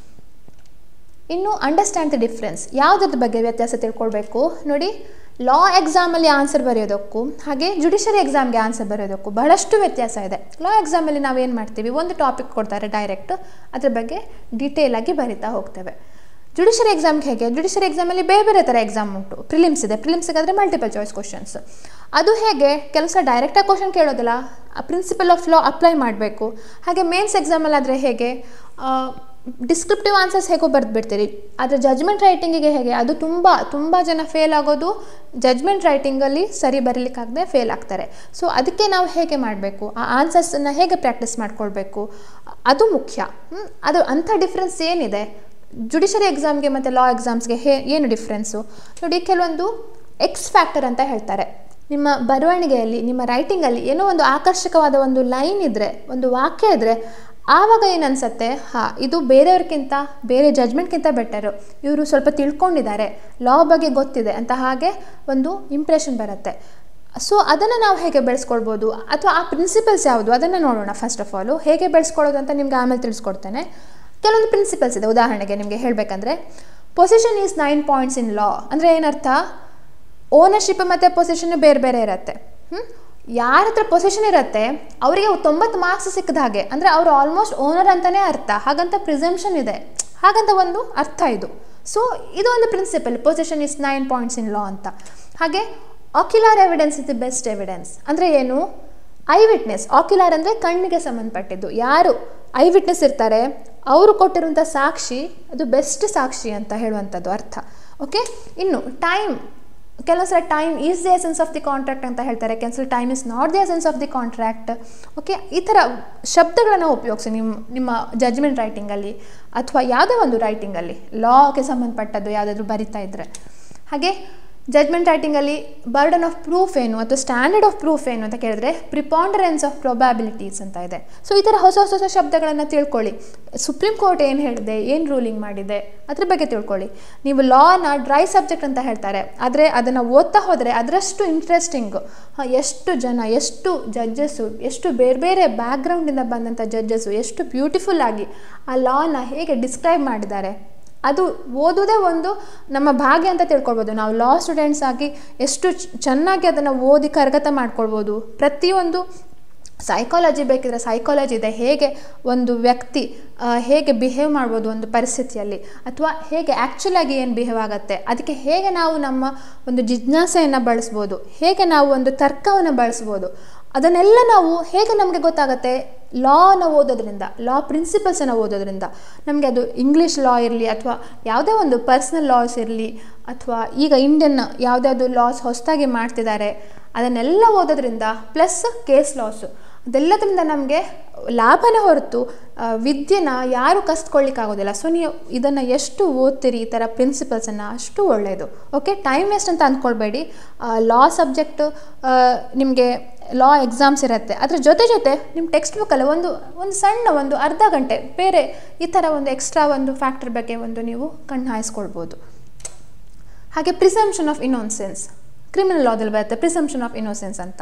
A: ಇನ್ನು ಅಂಡರ್ಸ್ಟ್ಯಾಂಡ್ ದ ಡಿಫ್ರೆನ್ಸ್, ಯಾವುದ್ರ ಬಗ್ಗೆ ವ್ಯತ್ಯಾಸ ತಿಳ್ಕೊಳ್ಬೇಕು ನೋಡಿ. ಲಾ ಎಕ್ಸಾಮಲ್ಲಿ ಆನ್ಸರ್ ಬರೆಯೋದಕ್ಕೂ ಹಾಗೆ ಜುಡಿಷರಿ ಎಕ್ಸಾಮ್ಗೆ ಆನ್ಸರ್ ಬರೆಯೋದಕ್ಕೂ ಬಹಳಷ್ಟು ವ್ಯತ್ಯಾಸ ಇದೆ. ಲಾ ಎಕ್ಸಾಮಲ್ಲಿ ನಾವೇನು ಮಾಡ್ತೀವಿ, ಒಂದು ಟಾಪಿಕ್ ಕೊಡ್ತಾರೆ ಡೈರೆಕ್ಟ್, ಅದ್ರ ಬಗ್ಗೆ ಡೀಟೇಲಾಗಿ ಬರಿತಾ ಹೋಗ್ತೇವೆ. ಜುಡಿಷರಿ ಎಕ್ಸಾಮ್ಗೆ ಹೇಗೆ, ಜುಡಿಷರಿ ಎಕ್ಸಾಮಲ್ಲಿ ಬೇರೆ ಬೇರೆ ಥರ ಎಕ್ಸಾಮ್ ಉಂಟು. ಪ್ರಿಲಿಮ್ಸ್ ಇದೆ, ಪ್ರಿಲಿಮ್ಸ್ಗಾದರೆ ಮಲ್ಟಿಪಲ್ ಚಾಯ್ಸ್ ಕ್ವಶನ್ಸ್. ಅದು ಹೇಗೆ, ಕೆಲವು ಸಲ ಡೈರೆಕ್ಟಾಗಿ ಕ್ವಶನ್ ಕೇಳೋದಿಲ್ಲ, ಪ್ರಿನ್ಸಿಪಲ್ ಆಫ್ ಲಾ ಅಪ್ಲೈ ಮಾಡಬೇಕು. ಹಾಗೆ ಮೇನ್ಸ್ ಎಕ್ಸಾಮಲ್ಲಾದರೆ ಹೇಗೆ ಡಿಸ್ಕ್ರಿಪ್ಟಿವ್ ಆನ್ಸರ್ಸ್ ಹೇಗೋ ಬರೆದ್ಬಿಡ್ತೀರಿ. ಆದರೆ ಜಜ್ಮೆಂಟ್ ರೈಟಿಂಗಿಗೆ ಹೇಗೆ, ಅದು ತುಂಬ ತುಂಬ ಜನ ಫೇಲ್ ಆಗೋದು ಜಜ್ಮೆಂಟ್ ರೈಟಿಂಗಲ್ಲಿ ಸರಿ ಬರೀಲಿಕ್ಕಾಗದೆ ಫೇಲ್ ಆಗ್ತಾರೆ. ಸೊ ಅದಕ್ಕೆ ನಾವು ಹೇಗೆ ಮಾಡಬೇಕು, ಆ ಆನ್ಸರ್ಸನ್ನು ಹೇಗೆ ಪ್ರಾಕ್ಟೀಸ್ ಮಾಡ್ಕೊಳ್ಬೇಕು, ಅದು ಮುಖ್ಯ. ಅದು ಅಂಥ ಡಿಫ್ರೆನ್ಸ್ ಏನಿದೆ ಜುಡಿಷರಿ ಎಕ್ಸಾಮ್ಗೆ ಮತ್ತು ಲಾ ಎಕ್ಸಾಮ್ಸ್ಗೆ ಹೇ ಏನು ಡಿಫ್ರೆನ್ಸು ನೋಡಿ. ಕೆಲವೊಂದು ಎಕ್ಸ್ ಫ್ಯಾಕ್ಟರ್ ಅಂತ ಹೇಳ್ತಾರೆ. ನಿಮ್ಮ ಬರವಣಿಗೆಯಲ್ಲಿ, ನಿಮ್ಮ ರೈಟಿಂಗಲ್ಲಿ ಏನೋ ಒಂದು ಆಕರ್ಷಕವಾದ ಒಂದು ಲೈನ್ ಇದ್ದರೆ, ಒಂದು ವಾಕ್ಯ ಇದ್ದರೆ, ಆವಾಗ ಏನು ಅನಿಸುತ್ತೆ, ಹಾಂ ಇದು ಬೇರೆಯವ್ರಿಗಿಂತ ಬೇರೆ ಜಜ್ಮೆಂಟ್ಗಿಂತ ಬೆಟರು, ಇವರು ಸ್ವಲ್ಪ ತಿಳ್ಕೊಂಡಿದ್ದಾರೆ, ಲಾ ಬಗ್ಗೆ ಗೊತ್ತಿದೆ ಅಂತ ಹಾಗೆ ಒಂದು ಇಂಪ್ರೆಷನ್ ಬರುತ್ತೆ. ಸೊ ಅದನ್ನು ನಾವು ಹೇಗೆ ಬೆಳೆಸ್ಕೊಳ್ಬೋದು, ಅಥವಾ ಆ ಪ್ರಿನ್ಸಿಪಲ್ಸ್ ಯಾವುದು ಅದನ್ನು ನೋಡೋಣ. ಫಸ್ಟ್ ಆಫ್ ಆಲು ಹೇಗೆ ಬೆಳೆಸ್ಕೊಳ್ಳೋದು ಅಂತ ನಿಮ್ಗೆ ಆಮೇಲೆ ತಿಳಿಸ್ಕೊಡ್ತೇನೆ. ಕೆಲವೊಂದು ಪ್ರಿನ್ಸಿಪಲ್ಸ್ ಇದೆ. ಉದಾಹರಣೆಗೆ ನಿಮಗೆ ಹೇಳಬೇಕಂದ್ರೆ, position is nine points in law ಅಂದರೆ ಏನರ್ಥ, ಓನರ್ಶಿಪ್ ಮತ್ತು ಪೊಸಿಷನ್ ಬೇರೆ ಬೇರೆ ಇರುತ್ತೆ. ಹ್ಞೂ ಯಾರ ಹತ್ರ ಪೊಸಿಷನ್ ಇರುತ್ತೆ ಅವರಿಗೆ ತೊಂಬತ್ತು ಮಾರ್ಕ್ಸ್ ಸಿಕ್ಕಿದ ಹಾಗೆ, ಅಂದರೆ ಅವರು ಆಲ್ಮೋಸ್ಟ್ ಓನರ್ ಅಂತಲೇ ಅರ್ಥ. ಹಾಗಂತ ಪ್ರಿಸಂಪ್ಷನ್ ಇದೆ, ಹಾಗಂತ ಒಂದು ಅರ್ಥ ಇದು. ಸೊ ಇದು ಒಂದು principle, position is nine points in law ಅಂತ. ಹಾಗೆ ocular evidence is the best evidence ಅಂದರೆ ಏನು, ಐ ವಿಟ್ನೆಸ್. ಆಕ್ಯುಲಾರ್ ಅಂದರೆ ಕಣ್ಣಿಗೆ ಸಂಬಂಧಪಟ್ಟಿದ್ದು. ಯಾರು ಐ ವಿಟ್ನೆಸ್ ಇರ್ತಾರೆ ಅವರು ಕೊಟ್ಟಿರುವಂಥ ಸಾಕ್ಷಿ ಅದು ಬೆಸ್ಟ್ ಸಾಕ್ಷಿ ಅಂತ ಹೇಳುವಂಥದ್ದು ಅರ್ಥ. ಓಕೆ, ಇನ್ನು ಟೈಮ್, ಕೆಲವು ಸಲ time is the essence of the contract ಅಂತ ಹೇಳ್ತಾರೆ, ಕೆಲವು ಸಲ time is not the essence of the contract. Okay, ಈ ಥರ ಶಬ್ದಗಳನ್ನು ಉಪಯೋಗಿಸಿ ನಿಮ್ಮ ನಿಮ್ಮ ಜಜ್ಮೆಂಟ್ ರೈಟಿಂಗಲ್ಲಿ ಅಥವಾ ಯಾವುದೇ ಒಂದು ರೈಟಿಂಗಲ್ಲಿ, ಲಾಗೆ ಸಂಬಂಧಪಟ್ಟದ್ದು ಯಾವುದಾದ್ರೂ ಬರಿತಾ ಇದ್ದರೆ. ಹಾಗೆ ಜಜ್ಮೆಂಟ್ ರೈಟಿಂಗಲ್ಲಿ ಬರ್ಡನ್ ಆಫ್ ಪ್ರೂಫ್ ಏನು ಅಥವಾ ಸ್ಟ್ಯಾಂಡರ್ಡ್ ಆಫ್ ಪ್ರೂಫ್ ಏನು ಅಂತ ಕೇಳಿದ್ರೆ ಪ್ರಿಪಾಂಡರೆನ್ಸ್ ಆಫ್ ಪ್ರೊಬ್ಯಾಬಿಲಿಟೀಸ್ ಅಂತ ಇದೆ. ಸೊ ಈ ಥರ ಹೊಸ ಹೊಸ ಹೊಸ ಶಬ್ದಗಳನ್ನು ತಿಳ್ಕೊಳ್ಳಿ. ಸುಪ್ರೀಂ ಕೋರ್ಟ್ ಏನು ಹೇಳಿದೆ, ಏನು ರೂಲಿಂಗ್ ಮಾಡಿದೆ ಅದ್ರ ಬಗ್ಗೆ ತಿಳ್ಕೊಳ್ಳಿ. ನೀವು ಲಾನ ಡ್ರೈ ಸಬ್ಜೆಕ್ಟ್ ಅಂತ ಹೇಳ್ತಾರೆ, ಆದರೆ ಅದನ್ನು ಓದ್ತಾ ಹೋದರೆ ಅದರಷ್ಟು ಇಂಟ್ರೆಸ್ಟಿಂಗು. ಹಾಂ, ಎಷ್ಟು ಜನ, ಎಷ್ಟು ಜಡ್ಜಸ್ಸು, ಎಷ್ಟು ಬೇರೆ ಬೇರೆ ಬ್ಯಾಕ್ಗ್ರೌಂಡಿಂದ ಬಂದಂಥ ಜಡ್ಜಸ್ಸು ಎಷ್ಟು ಬ್ಯೂಟಿಫುಲ್ಲಾಗಿ ಆ ಲಾನ ಹೇಗೆ ಡಿಸ್ಕ್ರೈಬ್ ಮಾಡಿದ್ದಾರೆ, ಅದು ಓದೋದೇ ಒಂದು ನಮ್ಮ ಭಾಗ್ಯ ಅಂತ ತಿಳ್ಕೊಳ್ಬೋದು. ನಾವು ಲಾ ಸ್ಟೂಡೆಂಟ್ಸ್ ಆಗಿ ಎಷ್ಟು ಚೆನ್ನಾಗಿ ಅದನ್ನು ಓದಿ ಕರಗತ ಮಾಡ್ಕೊಳ್ಬೋದು. ಪ್ರತಿಯೊಂದು ಸೈಕಾಲಜಿ ಬೇಕಿದ್ರೆ ಸೈಕಾಲಜಿ ಇದೆ, ಹೇಗೆ ಒಂದು ವ್ಯಕ್ತಿ ಹೇಗೆ ಬಿಹೇವ್ ಮಾಡ್ಬೋದು ಒಂದು ಪರಿಸ್ಥಿತಿಯಲ್ಲಿ, ಅಥವಾ ಹೇಗೆ ಆ್ಯಕ್ಚುಲಾಗಿ ಏನು ಬಿಹೇವ್ ಆಗುತ್ತೆ, ಅದಕ್ಕೆ ಹೇಗೆ ನಾವು ನಮ್ಮ ಒಂದು ಜಿಜ್ಞಾಸೆಯನ್ನು ಬಳಸ್ಬೋದು, ಹೇಗೆ ನಾವು ಒಂದು ತರ್ಕವನ್ನು ಬಳಸ್ಬೋದು, ಅದನ್ನೆಲ್ಲ ನಾವು ಹೇಗೆ ನಮಗೆ ಗೊತ್ತಾಗುತ್ತೆ, ಲಾನ ಓದೋದ್ರಿಂದ, ಲಾ ಪ್ರಿನ್ಸಿಪಲ್ಸನ್ನು ಓದೋದ್ರಿಂದ. ನಮಗೆ ಅದು ಇಂಗ್ಲೀಷ್ ಲಾ ಇರಲಿ ಅಥವಾ ಯಾವುದೇ ಒಂದು ಪರ್ಸ್ನಲ್ ಲಾಸ್ ಇರಲಿ, ಅಥವಾ ಈಗ ಇಂಡಿಯನ್ ಯಾವುದ್ಯಾವುದು ಲಾಸ್ ಹೊಸದಾಗಿ ಮಾಡ್ತಿದ್ದಾರೆ ಅದನ್ನೆಲ್ಲ ಓದೋದ್ರಿಂದ, ಪ್ಲಸ್ ಕೇಸ್ ಲಾಸು, ಅದೆಲ್ಲದರಿಂದ ನಮಗೆ ಲಾಭನೇ ಹೊರತು ವಿದ್ಯೆನ ಯಾರು ಕಸ್ತ್ಕೊಳ್ಳಿಕ್ಕಾಗೋದಿಲ್ಲ. ಸೊ ನೀವು ಇದನ್ನು ಎಷ್ಟು ಓದ್ತೀರಿ ಈ ಥರ ಪ್ರಿನ್ಸಿಪಲ್ಸನ್ನು ಅಷ್ಟು ಒಳ್ಳೆಯದು. ಓಕೆ, ಟೈಮ್ ವೇಸ್ಟ್ ಅಂತ ಅಂದ್ಕೊಳ್ಬೇಡಿ. ಲಾ ಸಬ್ಜೆಕ್ಟು ನಿಮಗೆ ಲಾ ಎಕ್ಸಾಮ್ಸ್ ಇರುತ್ತೆ, ಅದ್ರ ಜೊತೆ ಜೊತೆ ನಿಮ್ಮ ಟೆಕ್ಸ್ಟ್ ಬುಕ್ಕಲ್ಲಿ ಒಂದು ಒಂದು ಸಣ್ಣ ಒಂದು ಅರ್ಧ ಗಂಟೆ ಬೇರೆ ಈ ಥರ ಒಂದು ಎಕ್ಸ್ಟ್ರಾ ಒಂದು ಫ್ಯಾಕ್ಟರ್ ಬಗ್ಗೆ ಒಂದು ನೀವು ಕಣ್ಣು ಹಾಯಿಸ್ಕೊಳ್ಬೋದು. ಹಾಗೆ ಪ್ರಿಸಂಪ್ಷನ್ ಆಫ್ ಇನ್ನೋಸೆನ್ಸ್, ಕ್ರಿಮಿನಲ್ ಲಾದಲ್ಲಿ ಬರುತ್ತೆ ಪ್ರಿಸಂಪ್ಷನ್ ಆಫ್ ಇನ್ನೋಸೆನ್ಸ್ ಅಂತ.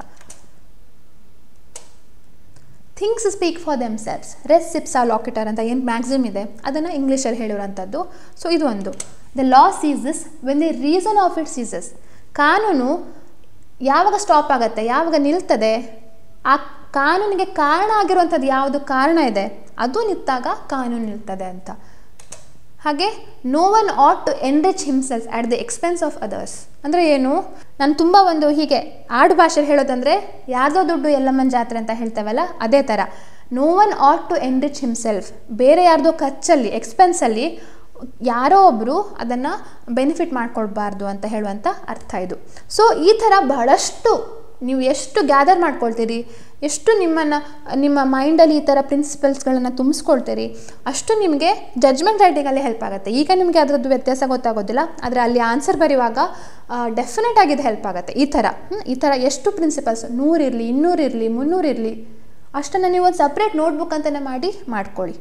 A: Things speak for themselves, res ipsa loquitur ಅಂತ ಏನು ಮ್ಯಾಕ್ಸಿಮ್ ಇದೆ ಅದನ್ನು ಇಂಗ್ಲೀಷಲ್ಲಿ ಹೇಳಿರೋಂಥದ್ದು. ಸೊ ಇದು ಒಂದು. The law ceases when the reason of it ceases. ಕಾನೂನು ಯಾವಾಗ ಸ್ಟಾಪ್ ಆಗುತ್ತೆ, ಯಾವಾಗ ನಿಲ್ತದೆ, ಆ ಕಾನೂನಿಗೆ ಕಾರಣ ಆಗಿರುವಂಥದ್ದು ಯಾವುದು ಕಾರಣ ಇದೆ ಅದು ನಿಂತಾಗ ಕಾನೂನು ನಿಲ್ತದೆ ಅಂತ. ಹಾಗೆ no one ought to enrich himself at the expense of others ಅಂದರೆ ಏನು, ನಾನು ತುಂಬ ಒಂದು ಹೀಗೆ ಆಡು ಭಾಷೆಯಲ್ಲಿ ಹೇಳೋದಂದರೆ ಯಾರ್ದೋ ದುಡ್ಡು ಎಲ್ಲಮ್ಮನ ಜಾತ್ರೆ ಅಂತ ಹೇಳ್ತೇವಲ್ಲ ಅದೇ ಥರ. No one ought to enrich himself, ಬೇರೆ ಯಾರ್ದೋ ಖರ್ಚಲ್ಲಿ ಎಕ್ಸ್ಪೆನ್ಸಲ್ಲಿ ಯಾರೋ ಒಬ್ಬರು ಅದನ್ನು ಬೆನಿಫಿಟ್ ಮಾಡ್ಕೊಳ್ಬಾರ್ದು ಅಂತ ಹೇಳುವಂಥ ಅರ್ಥ ಇದು. ಸೊ ಈ ಥರ ಬಹಳಷ್ಟು ನೀವು ಎಷ್ಟು ಗ್ಯಾದರ್ ಮಾಡ್ಕೊಳ್ತೀರಿ, ಎಷ್ಟು ನಿಮ್ಮನ್ನು ನಿಮ್ಮ ಮೈಂಡಲ್ಲಿ ಈ ಥರ ಪ್ರಿನ್ಸಿಪಲ್ಸ್ಗಳನ್ನು ತುಂಬಿಸ್ಕೊಳ್ತೀರಿ, ಅಷ್ಟು ನಿಮಗೆ ಜಡ್ಜ್ಮೆಂಟ್ ರೈಟಿಂಗಲ್ಲಿ ಹೆಲ್ಪ್ ಆಗುತ್ತೆ. ಈಗ ನಿಮಗೆ ಅದರದ್ದು ವ್ಯತ್ಯಾಸ ಗೊತ್ತಾಗೋದಿಲ್ಲ, ಆದರೆ ಅಲ್ಲಿ ಆನ್ಸರ್ ಬರೆಯುವಾಗ ಡೆಫಿನೆಟ್ ಆಗಿ ಇದು ಹೆಲ್ಪ್ ಆಗುತ್ತೆ. ಈ ಥರ ಈ ಥರ ಎಷ್ಟು ಪ್ರಿನ್ಸಿಪಲ್ಸ್, ನೂರಿರಲಿ ಇನ್ನೂರಿರಲಿ ಮುನ್ನೂರಿರಲಿ ಅಷ್ಟನ್ನು ನೀವು ಒಂದು ಸಪ್ರೇಟ್ ನೋಟ್ಬುಕ್ ಅಂತಲೇ ಮಾಡಿ ಮಾಡ್ಕೊಳ್ಳಿ.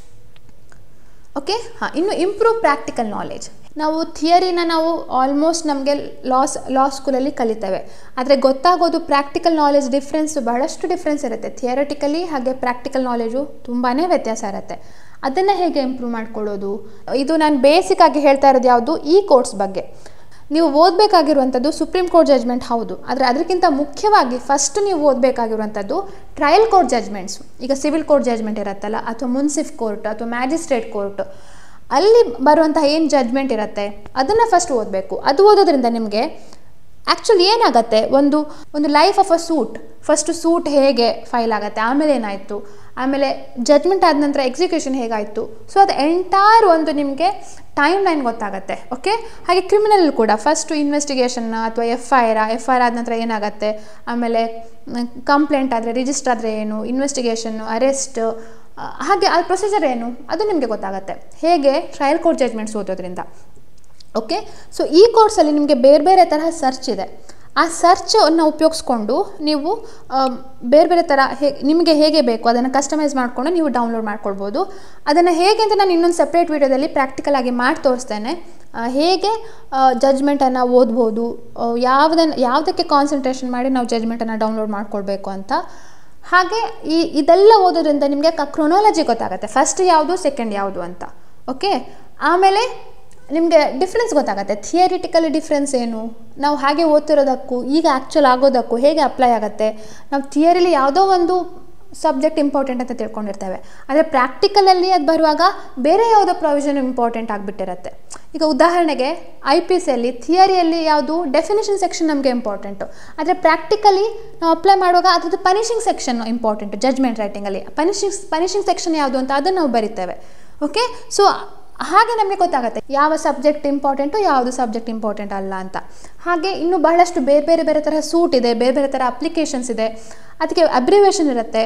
A: ಓಕೆ, ಹಾಂ, ಇನ್ನು ಇಂಪ್ರೂವ್ ಪ್ರಾಕ್ಟಿಕಲ್ ನಾಲೆಜ್. ನಾವು ಥಿಯರಿನ ನಾವು ಆಲ್ಮೋಸ್ಟ್ ನಮಗೆ ಲಾಸ್ ಲಾ ಸ್ಕೂಲಲ್ಲಿ ಕಲಿತೇವೆ, ಆದರೆ ಗೊತ್ತಾಗೋದು ಪ್ರಾಕ್ಟಿಕಲ್ ನಾಲೆಜ್ ಡಿಫ್ರೆನ್ಸು ಬಹಳಷ್ಟು ಡಿಫ್ರೆನ್ಸ್ ಇರುತ್ತೆ. ಥಿಯರಿಟಿಕಲಿ ಹಾಗೆ ಪ್ರಾಕ್ಟಿಕಲ್ ನಾಲೆಜು ತುಂಬಾ ವ್ಯತ್ಯಾಸ ಇರುತ್ತೆ. ಅದನ್ನು ಹೇಗೆ ಇಂಪ್ರೂವ್ ಮಾಡ್ಕೊಳ್ಳೋದು, ಇದು ನಾನು ಬೇಸಿಕ್ ಆಗಿ ಹೇಳ್ತಾ ಇರೋದು ಯಾವುದು, ಈ ಕೋರ್ಸ್ ಬಗ್ಗೆ. ನೀವು ಓದಬೇಕಾಗಿರುವಂಥದ್ದು ಸುಪ್ರೀಂ ಕೋರ್ಟ್ ಜಜ್ಮೆಂಟ್ ಹೌದು, ಆದರೆ ಅದಕ್ಕಿಂತ ಮುಖ್ಯವಾಗಿ ಫಸ್ಟ್ ನೀವು ಓದಬೇಕಾಗಿರುವಂಥದ್ದು ಟ್ರಯಲ್ ಕೋರ್ಟ್ ಜಜ್ಮೆಂಟ್ಸ್. ಈಗ ಸಿವಿಲ್ ಕೋರ್ಟ್ ಜಜ್ಮೆಂಟ್ ಇರುತ್ತಲ್ಲ, ಅಥವಾ ಮುನ್ಸಿಫ್ ಕೋರ್ಟ್ ಅಥವಾ ಮ್ಯಾಜಿಸ್ಟ್ರೇಟ್ ಕೋರ್ಟ್, ಅಲ್ಲಿ ಬರುವಂತಹ ಏನು ಜಡ್ಜ್ಮೆಂಟ್ ಇರುತ್ತೆ ಅದನ್ನು ಫಸ್ಟ್ ಓದಬೇಕು. ಅದು ಓದೋದ್ರಿಂದ ನಿಮಗೆ ಆ್ಯಕ್ಚುಲಿ ಏನಾಗುತ್ತೆ, ಒಂದು ಒಂದು life of a suit, first suit ಹೇಗೆ ಫೈಲ್ ಆಗುತ್ತೆ, ಆಮೇಲೆ ಏನಾಯಿತು, ಆಮೇಲೆ ಜಡ್ಜ್ಮೆಂಟ್ ಆದ ನಂತರ ಎಕ್ಸಿಕ್ಯೂಷನ್ ಹೇಗಾಯಿತು, ಸೊ ಅದು ಎಂಟೈರ್ ಒಂದು ನಿಮಗೆ ಟೈಮ್ ಲೈನ್ ಗೊತ್ತಾಗುತ್ತೆ. ಓಕೆ, ಹಾಗೆ ಕ್ರಿಮಿನಲ್ ಕೂಡ ಫಸ್ಟು ಇನ್ವೆಸ್ಟಿಗೇಷನ್ ಅಥವಾ F I R F I R ಆದ ನಂತರ ಏನಾಗುತ್ತೆ, ಆಮೇಲೆ ಕಂಪ್ಲೇಂಟ್ ಆದರೆ ರಿಜಿಸ್ಟರ್ ಆದರೆ ಏನು, ಇನ್ವೆಸ್ಟಿಗೇಷನ್ನು, ಅರೆಸ್ಟ್, ಹಾಗೆ ಆ ಪ್ರೊಸೀಜರ್ ಏನು ಅದು ನಿಮಗೆ ಗೊತ್ತಾಗುತ್ತೆ ಹೇಗೆ ಟ್ರಯಲ್ ಕೋರ್ಟ್ ಜಡ್ಜ್ಮೆಂಟ್ಸ್ ಓದೋದ್ರಿಂದ. ಓಕೆ, ಸೊ ಈ ಕೋರ್ಸಲ್ಲಿ ನಿಮಗೆ ಬೇರೆ ಬೇರೆ ತರಹ ಸರ್ಚ್ ಇದೆ. ಆ ಸರ್ಚನ್ನು ಉಪಯೋಗಿಸ್ಕೊಂಡು ನೀವು ಬೇರೆ ಬೇರೆ ಥರ ಹೇ ನಿಮಗೆ ಹೇಗೆ ಬೇಕು ಅದನ್ನು ಕಸ್ಟಮೈಸ್ ಮಾಡಿಕೊಂಡು ನೀವು ಡೌನ್ಲೋಡ್ ಮಾಡ್ಕೊಳ್ಬೋದು. ಅದನ್ನು ಹೇಗೆ ಅಂತ ನಾನು ಇನ್ನೊಂದು ಸಪ್ರೇಟ್ ವೀಡಿಯೋದಲ್ಲಿ ಪ್ರಾಕ್ಟಿಕಲ್ ಆಗಿ ಮಾಡಿ ತೋರಿಸ್ತೇನೆ. ಹೇಗೆ ಜಡ್ಜ್ಮೆಂಟನ್ನು ಓದ್ಬೋದು, ಯಾವುದನ್ನು ಯಾವುದಕ್ಕೆ ಕಾನ್ಸಂಟ್ರೇಷನ್ ಮಾಡಿ ನಾವು ಜಡ್ಜ್ಮೆಂಟನ್ನು ಡೌನ್ಲೋಡ್ ಮಾಡ್ಕೊಳ್ಬೇಕು ಅಂತ. ಹಾಗೆ ಈ ಇದೆಲ್ಲ ಓದೋದ್ರಿಂದ ನಿಮಗೆ ಕ್ರೊನಾಲಜಿ ಗೊತ್ತಾಗುತ್ತೆ, ಫಸ್ಟ್ ಯಾವುದು ಸೆಕೆಂಡ್ ಯಾವುದು ಅಂತ. ಓಕೆ, ಆಮೇಲೆ ನಿಮಗೆ ಡಿಫ್ರೆನ್ಸ್ ಗೊತ್ತಾಗುತ್ತೆ, ಥಿಯರಿಟಿಕಲ್ ಡಿಫ್ರೆನ್ಸ್ ಏನು, ನಾವು ಹಾಗೆ ಓದ್ತಿರೋದಕ್ಕೂ ಈಗ ಆ್ಯಕ್ಚುಲ್ ಆಗೋದಕ್ಕೂ ಹೇಗೆ ಅಪ್ಲೈ ಆಗುತ್ತೆ. ನಾವು ಥಿಯರಿಲಿ ಯಾವುದೋ ಒಂದು ಸಬ್ಜೆಕ್ಟ್ ಇಂಪಾರ್ಟೆಂಟ್ ಅಂತ ತಿಳ್ಕೊಂಡಿರ್ತೇವೆ, ಆದರೆ ಪ್ರಾಕ್ಟಿಕಲಲ್ಲಿ ಅದು ಬರುವಾಗ ಬೇರೆ ಯಾವುದೋ ಪ್ರೊವಿಷನ್ ಇಂಪಾರ್ಟೆಂಟ್ ಆಗಿಬಿಟ್ಟಿರುತ್ತೆ. ಈಗ ಉದಾಹರಣೆಗೆ ಐ ಪಿ ಸಿಯಲ್ಲಿ ಥಿಯರಿಯಲ್ಲಿ ಯಾವುದು ಡೆಫಿನೇಷನ್ ಸೆಕ್ಷನ್ ನಮಗೆ ಇಂಪಾರ್ಟೆಂಟು, ಆದರೆ ಪ್ರಾಕ್ಟಿಕಲಿ ನಾವು ಅಪ್ಲೈ ಮಾಡುವಾಗ ಅದ್ರದ್ದು ಪನಿಷಿಂಗ್ ಸೆಕ್ಷನ್ ಇಂಪಾರ್ಟೆಂಟು. ಜಡ್ಜ್ಮೆಂಟ್ ರೈಟಿಂಗಲ್ಲಿ ಪನಿಷಿಂಗ್ ಪನಿಷಿಂಗ್ ಸೆಕ್ಷನ್ ಯಾವುದು ಅಂತ ಅದನ್ನು ನಾವು ಬರಿತೇವೆ. ಓಕೆ, ಸೊ ಹಾಗೆ ನಮಗೆ ಗೊತ್ತಾಗುತ್ತೆ ಯಾವ ಸಬ್ಜೆಕ್ಟ್ ಇಂಪಾರ್ಟೆಂಟು ಯಾವುದು ಸಬ್ಜೆಕ್ಟ್ ಇಂಪಾರ್ಟೆಂಟ್ ಅಲ್ಲ ಅಂತ. ಹಾಗೆ ಇನ್ನೂ ಬಹಳಷ್ಟು ಬೇರೆ ಬೇರೆ ಬೇರೆ ಥರ ಸೂಟ್ ಇದೆ, ಬೇರೆ ಬೇರೆ ಥರ ಅಪ್ಲಿಕೇಶನ್ಸ್ ಇದೆ, ಅದಕ್ಕೆ ಅಬ್ರಿವೇಷನ್ ಇರುತ್ತೆ,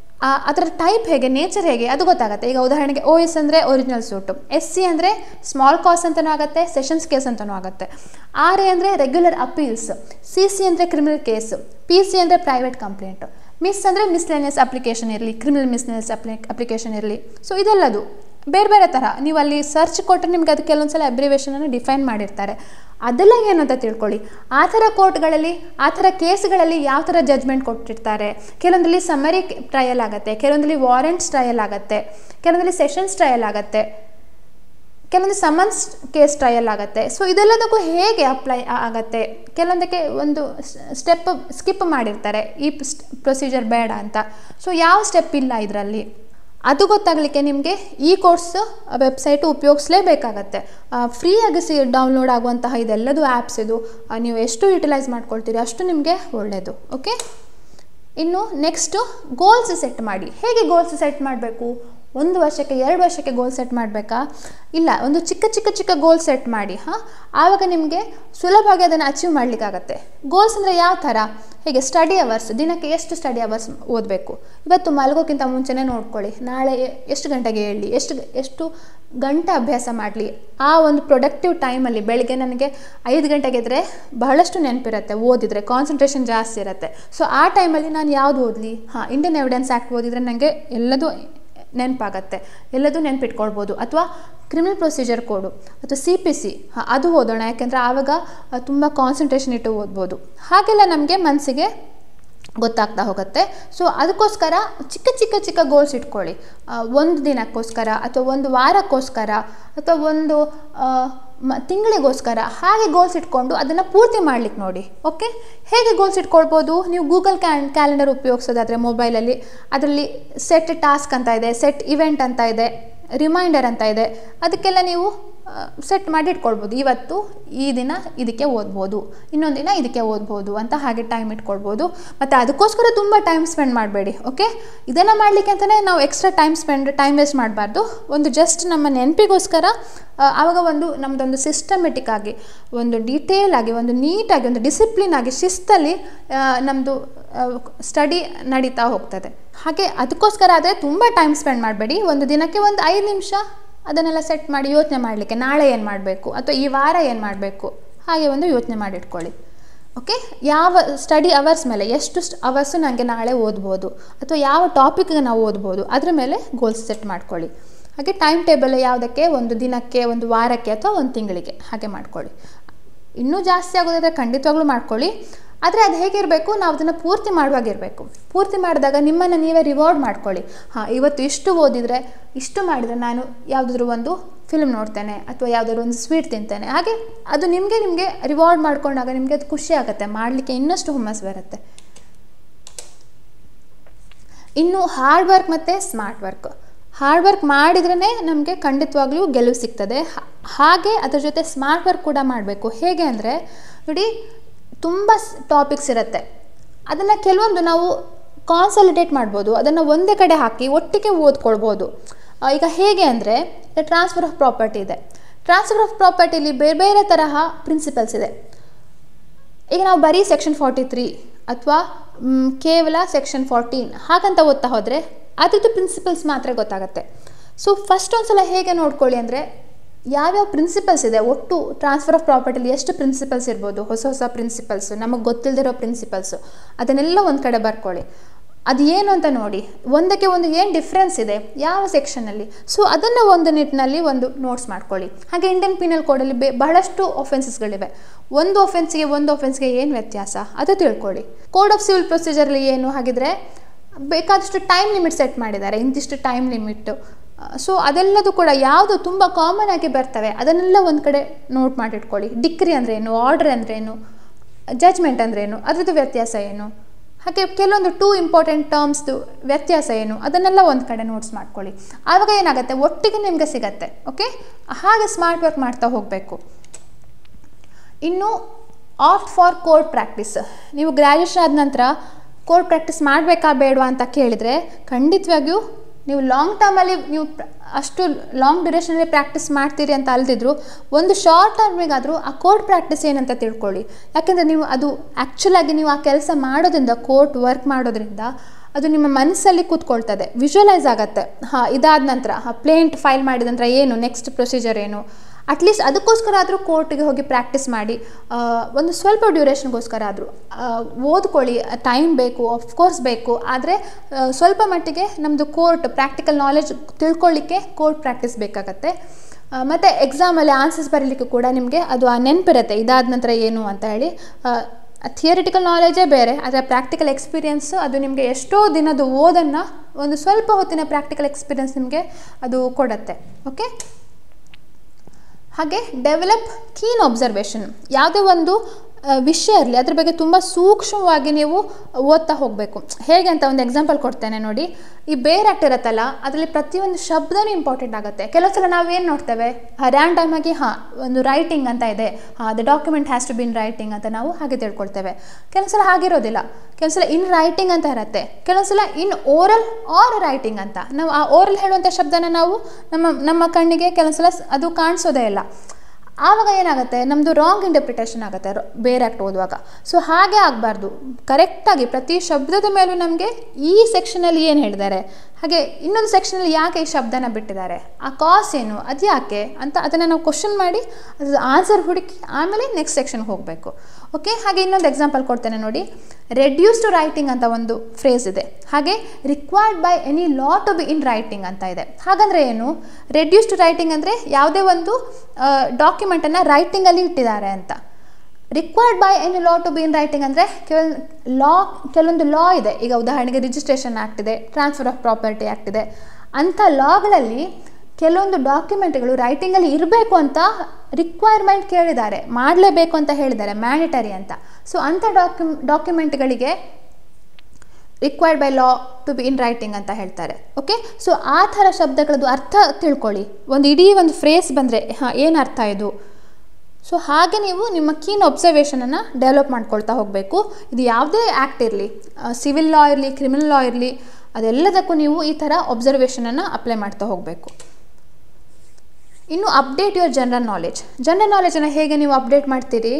A: ಅದರ ಟೈಪ್ ಹೇಗೆ, ನೇಚರ್ ಹೇಗೆ ಅದು ಗೊತ್ತಾಗುತ್ತೆ. ಈಗ ಉದಾಹರಣೆಗೆ ಓ ಎಸ್ ಅಂದರೆ ಒರಿಜಿನಲ್ ಸೂಟು, ಎಸ್ ಸಿ ಅಂದರೆ ಸ್ಮಾಲ್ ಕಾಸ್ ಅಂತಲೂ ಆಗುತ್ತೆ, ಸೆಷನ್ಸ್ ಕೇಸ್ ಅಂತಲೂ ಆಗುತ್ತೆ, ಆರ್ ಎ ಅಂದರೆ ರೆಗ್ಯುಲರ್ ಅಪೀಲ್ಸ್, ಸಿ ಸಿ ಅಂದರೆ ಕ್ರಿಮಿನಲ್ ಕೇಸ್, ಪಿ ಸಿ ಅಂದರೆ ಪ್ರೈವೇಟ್ ಕಂಪ್ಲೇಂಟು, ಮಿಸ್ ಅಂದರೆ ಮಿಸ್ಲೆನಿಯಸ್ ಅಪ್ಲಿಕೇಶನ್ ಇರಲಿ, ಕ್ರಿಮಿನಲ್ ಮಿಸ್ಲೆನಿಯಸ್ ಅಪ್ಲಿ ಅಪ್ಲಿಕೇಶನ್ ಇರಲಿ. ಸೊ ಇದೆಲ್ಲದು ಬೇರೆ ಬೇರೆ ಥರ ನೀವು ಅಲ್ಲಿ ಸರ್ಚ್ ಕೊಟ್ಟರೆ ನಿಮ್ಗೆ ಅದು ಕೆಲವೊಂದು ಸಲ ಅಬ್ರಿವೇಷನನ್ನು ಡಿಫೈನ್ ಮಾಡಿರ್ತಾರೆ, ಅದೆಲ್ಲ ಏನು ಅಂತ ತಿಳ್ಕೊಳ್ಳಿ. ಆ ಥರ ಕೋರ್ಟ್ಗಳಲ್ಲಿ ಆ ಥರ ಕೇಸ್ಗಳಲ್ಲಿ ಯಾವ ಥರ ಜಡ್ಜ್ಮೆಂಟ್ ಕೊಟ್ಟಿರ್ತಾರೆ, ಕೆಲವೊಂದರಲ್ಲಿ ಸಮ್ಮರಿ ಟ್ರಯಲ್ ಆಗುತ್ತೆ, ಕೆಲವೊಂದರಲ್ಲಿ ವಾರೆಂಟ್ಸ್ ಟ್ರಯಲ್ ಆಗುತ್ತೆ, ಕೆಲವೊಂದರಲ್ಲಿ ಸೆಷನ್ಸ್ ಟ್ರಯಲ್ ಆಗುತ್ತೆ, ಕೆಲವೊಂದು ಸಮನ್ಸ್ ಕೇಸ್ ಟ್ರಯಲ್ ಆಗುತ್ತೆ. ಸೊ ಇದೆಲ್ಲದಕ್ಕೂ ಹೇಗೆ ಅಪ್ಲೈ ಆಗುತ್ತೆ, ಕೆಲವೊಂದಕ್ಕೆ ಒಂದು ಸ್ಟೆಪ್ ಸ್ಕಿಪ್ ಮಾಡಿರ್ತಾರೆ, ಈ ಪ್ರೊಸೀಜರ್ ಬೇಡ ಅಂತ. ಸೊ ಯಾವ ಸ್ಟೆಪ್ ಇಲ್ಲ ಇದರಲ್ಲಿ ಅದು ಗೊತ್ತಾಗಲಿಕ್ಕೆ ನಿಮಗೆ ಈ ಕೋರ್ಸ್ ವೆಬ್ಸೈಟು ಉಪಯೋಗಿಸಲೇಬೇಕಾಗತ್ತೆ. ಫ್ರೀಯಾಗಿ ಸಿ ಡೌನ್ಲೋಡ್ ಆಗುವಂತಹ ಇದೆಲ್ಲದು ಆ್ಯಪ್ಸ್ ಇದು ನೀವು ಎಷ್ಟು ಯುಟಿಲೈಸ್ ಮಾಡ್ಕೊಳ್ತೀರಿ ಅಷ್ಟು ನಿಮಗೆ ಒಳ್ಳೆಯದು. ಓಕೆ, ಇನ್ನು ನೆಕ್ಸ್ಟು ಗೋಲ್ಸ್ ಸೆಟ್ ಮಾಡಿ. ಹೇಗೆ ಗೋಲ್ಸ್ ಸೆಟ್ ಮಾಡಬೇಕು, ಒಂದು ವರ್ಷಕ್ಕೆ ಎರಡು ವರ್ಷಕ್ಕೆ ಗೋಲ್ ಸೆಟ್ ಮಾಡಬೇಕಾ, ಇಲ್ಲ ಒಂದು ಚಿಕ್ಕ ಚಿಕ್ಕ ಚಿಕ್ಕ ಗೋಲ್ ಸೆಟ್ ಮಾಡಿ. ಹಾಂ, ಆವಾಗ ನಿಮಗೆ ಸುಲಭವಾಗಿ ಅದನ್ನು ಅಚೀವ್ ಮಾಡಲಿಕ್ಕಾಗತ್ತೆ. ಗೋಲ್ಸ್ ಅಂದರೆ ಯಾವ ಥರ, ಹೇಗೆ ಸ್ಟಡಿ ಅವರ್ಸ್, ದಿನಕ್ಕೆ ಎಷ್ಟು ಸ್ಟಡಿ ಅವರ್ಸ್ ಓದಬೇಕು, ಇವತ್ತು ಮಲಗೋಕ್ಕಿಂತ ಮುಂಚೆನೇ ನೋಡ್ಕೊಳ್ಳಿ, ನಾಳೆ ಎಷ್ಟು ಗಂಟೆಗೆ ಹೇಳಿ, ಎಷ್ಟು ಎಷ್ಟು ಗಂಟೆ ಅಭ್ಯಾಸ ಮಾಡಲಿ. ಆ ಒಂದು ಪ್ರೊಡಕ್ಟಿವ್ ಟೈಮಲ್ಲಿ ಬೆಳಗ್ಗೆ ನನಗೆ ಐದು ಗಂಟೆಗೆ ಇದ್ದರೆ ಬಹಳಷ್ಟು ನೆನಪಿರುತ್ತೆ, ಓದಿದರೆ ಕಾನ್ಸಂಟ್ರೇಷನ್ ಜಾಸ್ತಿ ಇರುತ್ತೆ. ಸೊ ಆ ಟೈಮಲ್ಲಿ ನಾನು ಯಾವುದು ಓದಲಿ, ಹಾಂ ಇಂಡಿಯನ್ ಎವಿಡೆನ್ಸ್ ಆ್ಯಕ್ಟ್ ಓದಿದರೆ ನನಗೆ ಎಲ್ಲದೂ ನೆನಪಾಗತ್ತೆ, ಎಲ್ಲದೂ ನೆನಪಿಟ್ಕೊಳ್ಬೋದು. ಅಥವಾ ಕ್ರಿಮಿನಲ್ ಪ್ರೊಸೀಜರ್ ಕೋಡು ಅಥವಾ ಸಿ ಪಿ ಸಿ ಅದು ಓದೋಣ, ಯಾಕೆಂದರೆ ಆವಾಗ ತುಂಬ ಕಾನ್ಸಂಟ್ರೇಷನ್ ಇಟ್ಟು ಓದ್ಬೋದು. ಹಾಗೆಲ್ಲ ನಮಗೆ ಮನಸ್ಸಿಗೆ ಗೊತ್ತಾಗ್ತಾ ಹೋಗುತ್ತೆ. ಸೊ ಅದಕ್ಕೋಸ್ಕರ ಚಿಕ್ಕ ಚಿಕ್ಕ ಚಿಕ್ಕ ಗೋಲ್ಸ್ ಇಟ್ಕೊಳ್ಳಿ. ಒಂದು ದಿನಕ್ಕೋಸ್ಕರ ಅಥವಾ ಒಂದು ವಾರಕ್ಕೋಸ್ಕರ ಅಥವಾ ಒಂದು ತಿಂಗಳಿಗೋಸ್ಕರ ಹಾಗೆ ಗೋಲ್ಸ್ ಇಟ್ಕೊಂಡು ಅದನ್ನು ಪೂರ್ತಿ ಮಾಡ್ಲಿಕ್ಕೆ ನೋಡಿ. ಓಕೆ, ಹೇಗೆ ಗೋಲ್ಸ್ ಇಟ್ಕೊಳ್ಬೋದು? ನೀವು ಗೂಗಲ್ ಕ್ಯಾನ್ ಕ್ಯಾಲೆಂಡರ್ ಉಪಯೋಗಿಸೋದಾದರೆ ಮೊಬೈಲಲ್ಲಿ ಅದರಲ್ಲಿ ಸೆಟ್ ಟಾಸ್ಕ್ ಅಂತ ಇದೆ, ಸೆಟ್ ಇವೆಂಟ್ ಅಂತ ಇದೆ, ರಿಮೈಂಡರ್ ಅಂತ ಇದೆ. ಅದಕ್ಕೆಲ್ಲ ನೀವು ಸೆಟ್ ಮಾಡಿ ಇಟ್ಕೊಳ್ಬೋದು. ಇವತ್ತು ಈ ದಿನ ಇದಕ್ಕೆ ಓದ್ಬೋದು, ಇನ್ನೊಂದು ದಿನ ಇದಕ್ಕೆ ಓದ್ಬೋದು ಅಂತ ಹಾಗೆ ಟೈಮ್ ಇಟ್ಕೊಳ್ಬೋದು. ಮತ್ತು ಅದಕ್ಕೋಸ್ಕರ ತುಂಬ ಟೈಮ್ ಸ್ಪೆಂಡ್ ಮಾಡಬೇಡಿ. ಓಕೆ, ಇದನ್ನು ಮಾಡಲಿಕ್ಕೆ ಅಂತಲೇ ನಾವು extra time spend time waste ಮಾಡಬಾರ್ದು. ಒಂದು ಜಸ್ಟ್ ನಮ್ಮ ನೆನಪಿಗೋಸ್ಕರ ಆವಾಗ ಒಂದು ನಮ್ಮದೊಂದು ಸಿಸ್ಟಮೆಟಿಕ್ ಆಗಿ, ಒಂದು ಡೀಟೇಲ್ ಆಗಿ, ಒಂದು ನೀಟಾಗಿ, ಒಂದು ಡಿಸಿಪ್ಲಿನ್ ಆಗಿ, ಶಿಸ್ತಲ್ಲಿ ನಮ್ಮದು ಸ್ಟಡಿ ನಡೀತಾ ಹೋಗ್ತದೆ. ಹಾಗೆ ಅದಕ್ಕೋಸ್ಕರ ಆದರೆ ತುಂಬ ಟೈಮ್ ಸ್ಪೆಂಡ್ ಮಾಡಬೇಡಿ. ಒಂದು ದಿನಕ್ಕೆ ಒಂದು ಐದು ನಿಮಿಷ ಅದನ್ನೆಲ್ಲ ಸೆಟ್ ಮಾಡಿ ಯೋಚನೆ ಮಾಡಲಿಕ್ಕೆ, ನಾಳೆ ಏನು ಮಾಡಬೇಕು ಅಥವಾ ಈ ವಾರ ಏನು ಮಾಡಬೇಕು, ಹಾಗೆ ಒಂದು ಯೋಚನೆ ಮಾಡಿಟ್ಕೊಳ್ಳಿ. ಓಕೆ, ಯಾವ ಸ್ಟಡಿ ಅವರ್ಸ್ ಮೇಲೆ ಎಷ್ಟು ಅವರ್ಸು ನನಗೆ ನಾಳೆ ಓದ್ಬೋದು ಅಥವಾ ಯಾವ ಟಾಪಿಕ್ಗೆ ನಾವು ಓದ್ಬೋದು ಅದ್ರ ಮೇಲೆ ಗೋಲ್ಸ್ ಸೆಟ್ ಮಾಡ್ಕೊಳ್ಳಿ. ಹಾಗೆ ಟೈಮ್ ಟೇಬಲ್ ಯಾವುದಕ್ಕೆ, ಒಂದು ದಿನಕ್ಕೆ, ಒಂದು ವಾರಕ್ಕೆ ಅಥವಾ ಒಂದು ತಿಂಗಳಿಗೆ ಹಾಗೆ ಮಾಡ್ಕೊಳ್ಳಿ. ಇನ್ನೂ ಜಾಸ್ತಿ ಆಗೋದಾದರೆ ಖಂಡಿತವಾಗ್ಲೂ ಮಾಡ್ಕೊಳ್ಳಿ. ಆದರೆ ಅದು ಹೇಗಿರಬೇಕು, ನಾವು ಅದನ್ನು ಪೂರ್ತಿ ಮಾಡುವಾಗಿರಬೇಕು. ಪೂರ್ತಿ ಮಾಡಿದಾಗ ನಿಮ್ಮನ್ನು ನೀವೇ ರಿವಾರ್ಡ್ ಮಾಡ್ಕೊಳ್ಳಿ. ಹಾಂ, ಇವತ್ತು ಇಷ್ಟು ಓದಿದರೆ, ಇಷ್ಟು ಮಾಡಿದರೆ ನಾನು ಯಾವುದಾದ್ರೂ ಒಂದು ಫಿಲ್ಮ್ ನೋಡ್ತೇನೆ ಅಥವಾ ಯಾವುದಾದ್ರೂ ಒಂದು ಸ್ವೀಟ್ ತಿಂತೇನೆ. ಹಾಗೆ ಅದು ನಿಮಗೆ ನಿಮಗೆ ರಿವಾರ್ಡ್ ಮಾಡ್ಕೊಂಡಾಗ ನಿಮಗೆ ಅದು ಖುಷಿ ಆಗುತ್ತೆ, ಮಾಡಲಿಕ್ಕೆ ಇನ್ನಷ್ಟು ಹುಮ್ಮಸ್ಸು ಬರುತ್ತೆ. ಇನ್ನು ಹಾರ್ಡ್ ವರ್ಕ್ ಮತ್ತು ಸ್ಮಾರ್ಟ್ ವರ್ಕ್. ಹಾರ್ಡ್ ವರ್ಕ್ ಮಾಡಿದ್ರೇ ನಮಗೆ ಖಂಡಿತವಾಗ್ಲೂ ಗೆಲುವು ಸಿಗ್ತದೆ. ಹಾಗೆ ಅದರ ಜೊತೆ ಸ್ಮಾರ್ಟ್ ವರ್ಕ್ ಕೂಡ ಮಾಡಬೇಕು. ಹೇಗೆ ಅಂದರೆ ನೋಡಿ, ತುಂಬ ಟಾಪಿಕ್ಸ್ ಇರುತ್ತೆ, ಅದನ್ನು ಕೆಲವೊಂದು ನಾವು ಕಾನ್ಸಾಲಿಡೇಟ್ ಮಾಡ್ಬೋದು, ಅದನ್ನು ಒಂದೇ ಕಡೆ ಹಾಕಿ ಒಟ್ಟಿಗೆ ಓದ್ಕೊಳ್ಬೋದು. ಈಗ ಹೇಗೆ ಅಂದರೆ, ಟ್ರಾನ್ಸ್ಫರ್ ಆಫ್ ಪ್ರಾಪರ್ಟಿ ಇದೆ. ಟ್ರಾನ್ಸ್ಫರ್ ಆಫ್ ಪ್ರಾಪರ್ಟಿಲಿ ಬೇರೆ ಬೇರೆ ತರಹ ಪ್ರಿನ್ಸಿಪಲ್ಸ್ ಇದೆ. ಈಗ ನಾವು ಬರೀ ಸೆಕ್ಷನ್ ಫಾರ್ಟಿ ತ್ರೀ ಅಥವಾ ಕೇವಲ ಸೆಕ್ಷನ್ ಫೋರ್ಟೀನ್ ಹಾಗಂತ ಓದ್ತಾ ಹೋದರೆ ಅದ್ರದ್ದು ಪ್ರಿನ್ಸಿಪಲ್ಸ್ ಮಾತ್ರ ಗೊತ್ತಾಗುತ್ತೆ. ಸೊ ಫಸ್ಟ್ ಒಂದು ಸಲ ಹೇಗೆ ನೋಡ್ಕೊಳ್ಳಿ ಅಂದರೆ, ಯಾವ್ಯಾವ ಪ್ರಿನ್ಸಿಪಲ್ಸ್ ಇದೆ, ಒಟ್ಟು ಟ್ರಾನ್ಸ್ಫರ್ ಆಫ್ ಪ್ರಾಪರ್ಟಿಲಿ ಎಷ್ಟು ಪ್ರಿನ್ಸಿಪಲ್ಸ್ ಇರ್ಬೋದು, ಹೊಸ ಹೊಸ ಪ್ರಿನ್ಸಿಪಲ್ಸು, ನಮಗೆ ಗೊತ್ತಿಲ್ಲದಿರೋ ಪ್ರಿನ್ಸಿಪಲ್ಸು, ಅದನ್ನೆಲ್ಲ ಒಂದು ಕಡೆ ಬರ್ಕೊಳ್ಳಿ. ಅದು ಏನು ಅಂತ ನೋಡಿ, ಒಂದಕ್ಕೆ ಒಂದು ಏನು ಡಿಫ್ರೆನ್ಸ್ ಇದೆ ಯಾವ ಸೆಕ್ಷನಲ್ಲಿ, ಸೊ ಅದನ್ನು ಒಂದು ನಿಟ್ಟಿನಲ್ಲಿ ಒಂದು ನೋಟ್ಸ್ ಮಾಡ್ಕೊಳ್ಳಿ. ಹಾಗೆ ಇಂಡಿಯನ್ ಪೀನಲ್ ಕೋಡಲ್ಲಿ ಬೇ ಬಹಳಷ್ಟು ಒಫೆನ್ಸಸ್ಗಳಿವೆ. ಒಂದು ಒಫೆನ್ಸ್ಗೆ ಒಂದು ಒಫೆನ್ಸ್ಗೆ ಏನು ವ್ಯತ್ಯಾಸ ಅದು ತಿಳ್ಕೊಳ್ಳಿ. ಕೋಡ್ ಆಫ್ ಸಿವಿಲ್ ಪ್ರೊಸೀಜರಲ್ಲಿ ಏನು, ಹಾಗಿದ್ರೆ ಬೇಕಾದಷ್ಟು ಟೈಮ್ ಲಿಮಿಟ್ ಸೆಟ್ ಮಾಡಿದ್ದಾರೆ, ಇಂತಿಷ್ಟು ಟೈಮ್ ಲಿಮಿಟ್ಟು. ಸೊ ಅದೆಲ್ಲದು ಕೂಡ ಯಾವುದು ತುಂಬ ಕಾಮನ್ ಆಗಿ ಬರ್ತವೆ ಅದನ್ನೆಲ್ಲ ಒಂದು ಕಡೆ ನೋಟ್ ಮಾಡಿಟ್ಕೊಳ್ಳಿ. ಡಿಕ್ರಿ ಅಂದ್ರೇನು, ಆರ್ಡರ್ ಅಂದ್ರೇನು, ಜಜ್ಮೆಂಟ್ ಅಂದ್ರೇನು, ಅದರದ್ದು ವ್ಯತ್ಯಾಸ ಏನು, ಹಾಗೆ ಕೆಲವೊಂದು ಟೂ ಇಂಪಾರ್ಟೆಂಟ್ ಟರ್ಮ್ಸ್ದು ವ್ಯತ್ಯಾಸ ಏನು, ಅದನ್ನೆಲ್ಲ ಒಂದು ಕಡೆ ನೋಟ್ಸ್ ಮಾಡ್ಕೊಳ್ಳಿ. ಆವಾಗ ಏನಾಗುತ್ತೆ, ಒಟ್ಟಿಗೆ ನಿಮಗೆ ಸಿಗತ್ತೆ. ಓಕೆ, ಹಾಗೆ ಸ್ಮಾರ್ಟ್ ವರ್ಕ್ ಮಾಡ್ತಾ ಹೋಗಬೇಕು. ಇನ್ನು ಆಪ್ಟ್ ಫಾರ್ ಕೋರ್ಟ್ ಪ್ರಾಕ್ಟೀಸ್. ನೀವು ಗ್ರ್ಯಾಜುಯೇಷನ್ ಆದ ನಂತರ ಕೋರ್ಟ್ ಪ್ರಾಕ್ಟೀಸ್ ಮಾಡಬೇಕಾ ಬೇಡವಾ ಅಂತ ಕೇಳಿದರೆ, ಖಂಡಿತವಾಗಿಯೂ ನೀವು ಲಾಂಗ್ ಟರ್ಮಲ್ಲಿ ನೀವು ಅಷ್ಟು ಲಾಂಗ್ ಡ್ಯೂರೇಷನಲ್ಲಿ ಪ್ರಾಕ್ಟೀಸ್ ಮಾಡ್ತೀರಿ ಅಂತ ಅಲ್ದಿದ್ರು, ಒಂದು ಶಾರ್ಟ್ ಟರ್ಮಿಗಾದರೂ ಆ ಕೋರ್ಟ್ ಪ್ರಾಕ್ಟೀಸ್ ಏನಂತ ತಿಳ್ಕೊಳ್ಳಿ. ಯಾಕೆಂದರೆ ನೀವು ಅದು ಆ್ಯಕ್ಚುಲಾಗಿ ನೀವು ಆ ಕೆಲಸ ಮಾಡೋದ್ರಿಂದ, ಕೋರ್ಟ್ ವರ್ಕ್ ಮಾಡೋದ್ರಿಂದ ಅದು ನಿಮ್ಮ ಮನಸ್ಸಲ್ಲಿ ಕೂತ್ಕೊಳ್ತದೆ, ವಿಜುವಲೈಸ್ ಆಗುತ್ತೆ. ಹಾಂ, ಇದಾದ ನಂತರ ಹಾಂ ಪ್ಲೇಂಟ್ ಫೈಲ್ ಮಾಡಿದ ನಂತರ ಏನು ನೆಕ್ಸ್ಟ್ ಪ್ರೊಸೀಜರ್ ಏನು, ಅಟ್ಲೀಸ್ಟ್ ಅದಕ್ಕೋಸ್ಕರ ಆದರೂ ಕೋರ್ಟಿಗೆ ಹೋಗಿ ಪ್ರಾಕ್ಟೀಸ್ ಮಾಡಿ, ಒಂದು ಸ್ವಲ್ಪ ಡ್ಯೂರೇಷನ್ಗೋಸ್ಕರ ಆದರೂ ಓದ್ಕೊಳ್ಳಿ. ಟೈಮ್ ಬೇಕು, ಆಫ್ಕೋರ್ಸ್ ಬೇಕು, ಆದರೆ ಸ್ವಲ್ಪ ಮಟ್ಟಿಗೆ ನಮ್ಮದು ಕೋರ್ಟ್ ಪ್ರಾಕ್ಟಿಕಲ್ ನಾಲೆಜ್ ತಿಳ್ಕೊಳ್ಳಿಕ್ಕೆ ಕೋರ್ಟ್ ಪ್ರಾಕ್ಟೀಸ್ ಬೇಕಾಗತ್ತೆ. ಮತ್ತು ಎಕ್ಸಾಮಲ್ಲಿ ಆನ್ಸರ್ಸ್ ಬರೀಲಿಕ್ಕೆ ಕೂಡ ನಿಮಗೆ ಅದು ಆ ನೆನಪಿರುತ್ತೆ, ಇದಾದ ನಂತರ ಏನು ಅಂತ ಹೇಳಿ. ಥಿಯರಿಟಿಕಲ್ ನಾಲೆಜೇ ಬೇರೆ, ಆದರೆ ಪ್ರಾಕ್ಟಿಕಲ್ ಎಕ್ಸ್ಪೀರಿಯೆನ್ಸು ಅದು ನಿಮಗೆ ಎಷ್ಟೋ ದಿನದ ಓದನ್ನು ಒಂದು ಸ್ವಲ್ಪ ಹೊತ್ತಿನ ಪ್ರಾಕ್ಟಿಕಲ್ ಎಕ್ಸ್ಪೀರಿಯೆನ್ಸ್ ನಿಮಗೆ ಅದು ಕೊಡುತ್ತೆ. ಓಕೆ, ಹಾಗೆ ಡೆವಲಪ್ ಕೀನ್ ಅಬ್ಸರ್ವೇಷನ್. ಯಾವುದೇ ಒಂದು ವಿಷಯ ಇರಲಿ ಅದ್ರ ಬಗ್ಗೆ ತುಂಬ ಸೂಕ್ಷ್ಮವಾಗಿ ನೀವು ಓದ್ತಾ ಹೋಗಬೇಕು. ಹೇಗೆ ಅಂತ ಒಂದು ಎಕ್ಸಾಂಪಲ್ ಕೊಡ್ತೇನೆ ನೋಡಿ. ಈ ಬೇರ್ ಆ್ಯಕ್ಟ್ ಇರುತ್ತಲ್ಲ, ಅದರಲ್ಲಿ ಪ್ರತಿಯೊಂದು ಶಬ್ದನೂ ಇಂಪಾರ್ಟೆಂಟ್ ಆಗುತ್ತೆ. ಕೆಲವು ಸಲ ನಾವೇನು ನೋಡ್ತೇವೆ, ರ್ಯಾಂಡಮ್ ಆಗಿ ಹಾಂ ಒಂದು ರೈಟಿಂಗ್ ಅಂತ ಇದೆ, ಹಾಂ the document has to be in writing ಅಂತ ನಾವು ಹಾಗೆ ತಿಳ್ಕೊಳ್ತೇವೆ. ಕೆಲವು ಸಲ ಹಾಗಿರೋದಿಲ್ಲ, ಕೆಲವು ಸಲ ಇನ್ ರೈಟಿಂಗ್ ಅಂತ ಇರುತ್ತೆ, ಕೆಲವು ಸಲ ಇನ್ ಓರಲ್ ಆರ್ ರೈಟಿಂಗ್ ಅಂತ. ನಾವು ಆ ಓರಲ್ ಹೇಳುವಂಥ ಶಬ್ದನ ನಾವು ನಮ್ಮ ನಮ್ಮ ಕಣ್ಣಿಗೆ ಕೆಲವು ಸಲ ಅದು ಕಾಣಿಸೋದೇ ಇಲ್ಲ. ಆವಾಗ ಏನಾಗುತ್ತೆ, ನಮ್ಮದು ರಾಂಗ್ ಇಂಟರ್ಪ್ರಿಟೇಷನ್ ಆಗುತ್ತೆ ಬೇರೆ ಆ್ಯಕ್ಟ್ ಓದುವಾಗ. ಸೊ ಹಾಗೆ ಆಗಬಾರ್ದು, ಕರೆಕ್ಟಾಗಿ ಪ್ರತಿ ಶಬ್ದದ ಮೇಲೂ ನಮಗೆ ಈ ಸೆಕ್ಷನಲ್ಲಿ ಏನು ಹೇಳಿದ್ದಾರೆ, ಹಾಗೆ ಇನ್ನೊಂದು ಸೆಕ್ಷನಲ್ಲಿ ಯಾಕೆ ಈ ಶಬ್ದನ ಬಿಟ್ಟಿದ್ದಾರೆ, ಆ ಕಾಸ್ ಏನು, ಅದು ಯಾಕೆ ಅಂತ ಅದನ್ನು ನಾವು ಕ್ವಶನ್ ಮಾಡಿ ಅದು ಆನ್ಸರ್ ಹುಡುಕಿ ಆಮೇಲೆ ನೆಕ್ಸ್ಟ್ ಸೆಕ್ಷನ್ಗೆ ಹೋಗಬೇಕು. ಓಕೆ, ಹಾಗೆ ಇನ್ನೊಂದು ಎಕ್ಸಾಂಪಲ್ ಕೊಡ್ತೇನೆ ನೋಡಿ. ರೆಡ್ಯೂಸ್ ಟು ರೈಟಿಂಗ್ ಅಂತ ಒಂದು ಫ್ರೇಸ್ ಇದೆ, ಹಾಗೆ required by any law to be in writing ಅಂತ ಇದೆ. ಹಾಗಂದರೆ ಏನು, ರೆಡ್ಯೂಸ್ ಟು ರೈಟಿಂಗ್ ಅಂದರೆ ಯಾವುದೇ ಒಂದು ಡಾಕ್ಯುಮೆಂಟನ್ನು ರೈಟಿಂಗಲ್ಲಿ ಇಟ್ಟಿದ್ದಾರೆ ಅಂತ. Required by any law to be in writing ಅಂದರೆ ಕೆಲ ಲಾ ಕೆಲವೊಂದು ಲಾ ಇದೆ. ಈಗ ಉದಾಹರಣೆಗೆ ರಿಜಿಸ್ಟ್ರೇಷನ್ ಆ್ಯಕ್ಟ್ ಇದೆ, ಟ್ರಾನ್ಸ್ಫರ್ ಆಫ್ ಪ್ರಾಪರ್ಟಿ ಆ್ಯಕ್ಟ್ ಇದೆ. ಅಂಥ ಲಾಗಳಲ್ಲಿ ಕೆಲವೊಂದು ಡಾಕ್ಯುಮೆಂಟ್ಗಳು ರೈಟಿಂಗಲ್ಲಿ ಇರಬೇಕು ಅಂತ ರಿಕ್ವೈರ್ಮೆಂಟ್ ಕೇಳಿದ್ದಾರೆ, ಮಾಡಲೇಬೇಕು ಅಂತ ಹೇಳಿದ್ದಾರೆ, ಮ್ಯಾಂಡೇಟರಿ ಅಂತ. ಸೊ ಅಂಥ ಡಾಕ್ಯು ಡಾಕ್ಯುಮೆಂಟ್ಗಳಿಗೆ required by law to be in writing ಅಂತ ಹೇಳ್ತಾರೆ. ಓಕೆ, ಸೊ ಆ ಥರ ಶಬ್ದಗಳದ್ದು ಅರ್ಥ ತಿಳ್ಕೊಳ್ಳಿ. ಒಂದು ಇಡೀ ಒಂದು ಫ್ರೇಸ್ ಬಂದರೆ ಹಾಂ ಏನು ಅರ್ಥ ಇದು. ಸೊ ಹಾಗೆ ನೀವು ನಿಮ್ಮ ಕೀನ್ ಒಬ್ಸರ್ವೇಷನನ್ನು ಡೆವಲಪ್ ಮಾಡ್ಕೊಳ್ತಾ ಹೋಗಬೇಕು. ಇದು ಯಾವುದೇ ಆ್ಯಕ್ಟ್ ಇರಲಿ, ಸಿವಿಲ್ ಲಾ ಇರಲಿ, ಕ್ರಿಮಿನಲ್ ಲಾ ಇರಲಿ, ಅದೆಲ್ಲದಕ್ಕೂ ನೀವು ಈ ಥರ ಒಬ್ಸರ್ವೇಷನನ್ನು ಅಪ್ಲೈ ಮಾಡ್ತಾ ಹೋಗಬೇಕು. ಇನ್ನು update your general knowledge. General ನಾಲೆಜನ್ನು ಹೇಗೆ ನೀವು ಅಪ್ಡೇಟ್ ಮಾಡ್ತೀರಿ?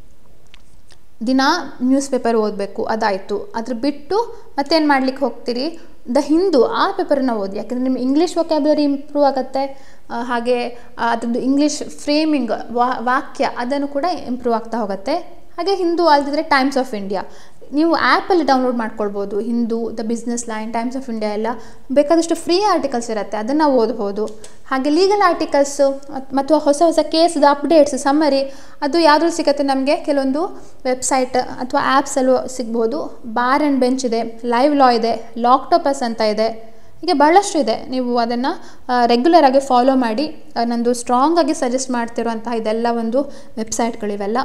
A: ದಿನ ನ್ಯೂಸ್ ಪೇಪರ್ ಓದಬೇಕು, ಅದಾಯಿತು. ಅದ್ರ ಬಿಟ್ಟು ಮತ್ತೇನು ಮಾಡ್ಲಿಕ್ಕೆ ಹೋಗ್ತೀರಿ? ದ ಹಿಂದೂ ಆ ಪೇಪರನ್ನು ಓದಿ, ಯಾಕೆಂದರೆ ನಿಮ್ಮ ಇಂಗ್ಲೀಷ್ ವೊಕ್ಯಾಬ್ಯುಲರಿ ಇಂಪ್ರೂವ್ ಆಗುತ್ತೆ. ಹಾಗೆ ಅದರದ್ದು ಇಂಗ್ಲೀಷ್ ಫ್ರೇಮಿಂಗ್ ವಾಕ್ಯ ಅದನ್ನು ಕೂಡ ಇಂಪ್ರೂವ್ ಆಗ್ತಾ ಹೋಗುತ್ತೆ. ಹಾಗೆ ಹಿಂದೂ ಅಲ್ದಿದ್ರೆ ಟೈಮ್ಸ್ ಆಫ್ ಇಂಡಿಯಾ ನೀವು ಆ್ಯಪಲ್ಲಿ ಡೌನ್ಲೋಡ್ ಮಾಡ್ಕೊಳ್ಬೋದು. Hindu, the business line, Times of India ಎಲ್ಲ ಬೇಕಾದಷ್ಟು ಫ್ರೀ ಆರ್ಟಿಕಲ್ಸ್ ಇರುತ್ತೆ, ಅದನ್ನು ಓದ್ಬೋದು. ಹಾಗೆ ಲೀಗಲ್ ಆರ್ಟಿಕಲ್ಸು ಮತ್ತು ಹೊಸ ಹೊಸ ಕೇಸ್ದು ಅಪ್ಡೇಟ್ಸ್ ಸಮ್ಮರಿ ಅದು ಯಾವುದ್ರಲ್ಲಿ ಸಿಗುತ್ತೆ ನಮಗೆ? ಕೆಲವೊಂದು ವೆಬ್ಸೈಟ್ ಅಥವಾ ಆ್ಯಪ್ಸಲ್ಲೂ ಸಿಗ್ಬೋದು. ಬಾರ್ ಆ್ಯಂಡ್ ಬೆಂಚ್ ಇದೆ, ಲೈವ್ ಲಾ ಇದೆ, ಲಾಕ್ಟೋಪಸ್ ಅಂತ ಇದೆ, ಹೀಗೆ ಭಾಳಷ್ಟು ಇದೆ. ನೀವು ಅದನ್ನು ರೆಗ್ಯುಲರಾಗಿ ಫಾಲೋ ಮಾಡಿ. ನಂದು ಸ್ಟ್ರಾಂಗಾಗಿ ಸಜೆಸ್ಟ್ ಮಾಡ್ತಿರುವಂತಹ ಇದೆಲ್ಲ ಒಂದು ವೆಬ್ಸೈಟ್ಗಳಿವೆಲ್ಲ.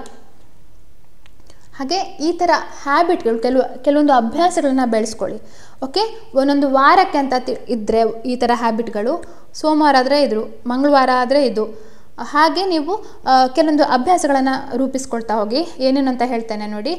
A: ಹಾಗೆ ಈ ಥರ ಹ್ಯಾಬಿಟ್ಗಳು, ಕೆಲವು ಕೆಲವೊಂದು ಅಭ್ಯಾಸಗಳನ್ನ ಬೆಳೆಸ್ಕೊಳ್ಳಿ. ಓಕೆ, ಒಂದೊಂದು ವಾರಕ್ಕೆ ಅಂತ ಇದ್ದರೆ ಈ ಥರ ಹ್ಯಾಬಿಟ್ಗಳು, ಸೋಮವಾರ ಆದರೆ ಇದು, ಮಂಗಳವಾರ ಆದರೆ ಇದು, ಹಾಗೆ ನೀವು ಕೆಲವೊಂದು ಅಭ್ಯಾಸಗಳನ್ನು ರೂಪಿಸ್ಕೊಳ್ತಾ ಹೋಗಿ. ಏನೇನು ಅಂತ ಹೇಳ್ತೇನೆ ನೋಡಿ.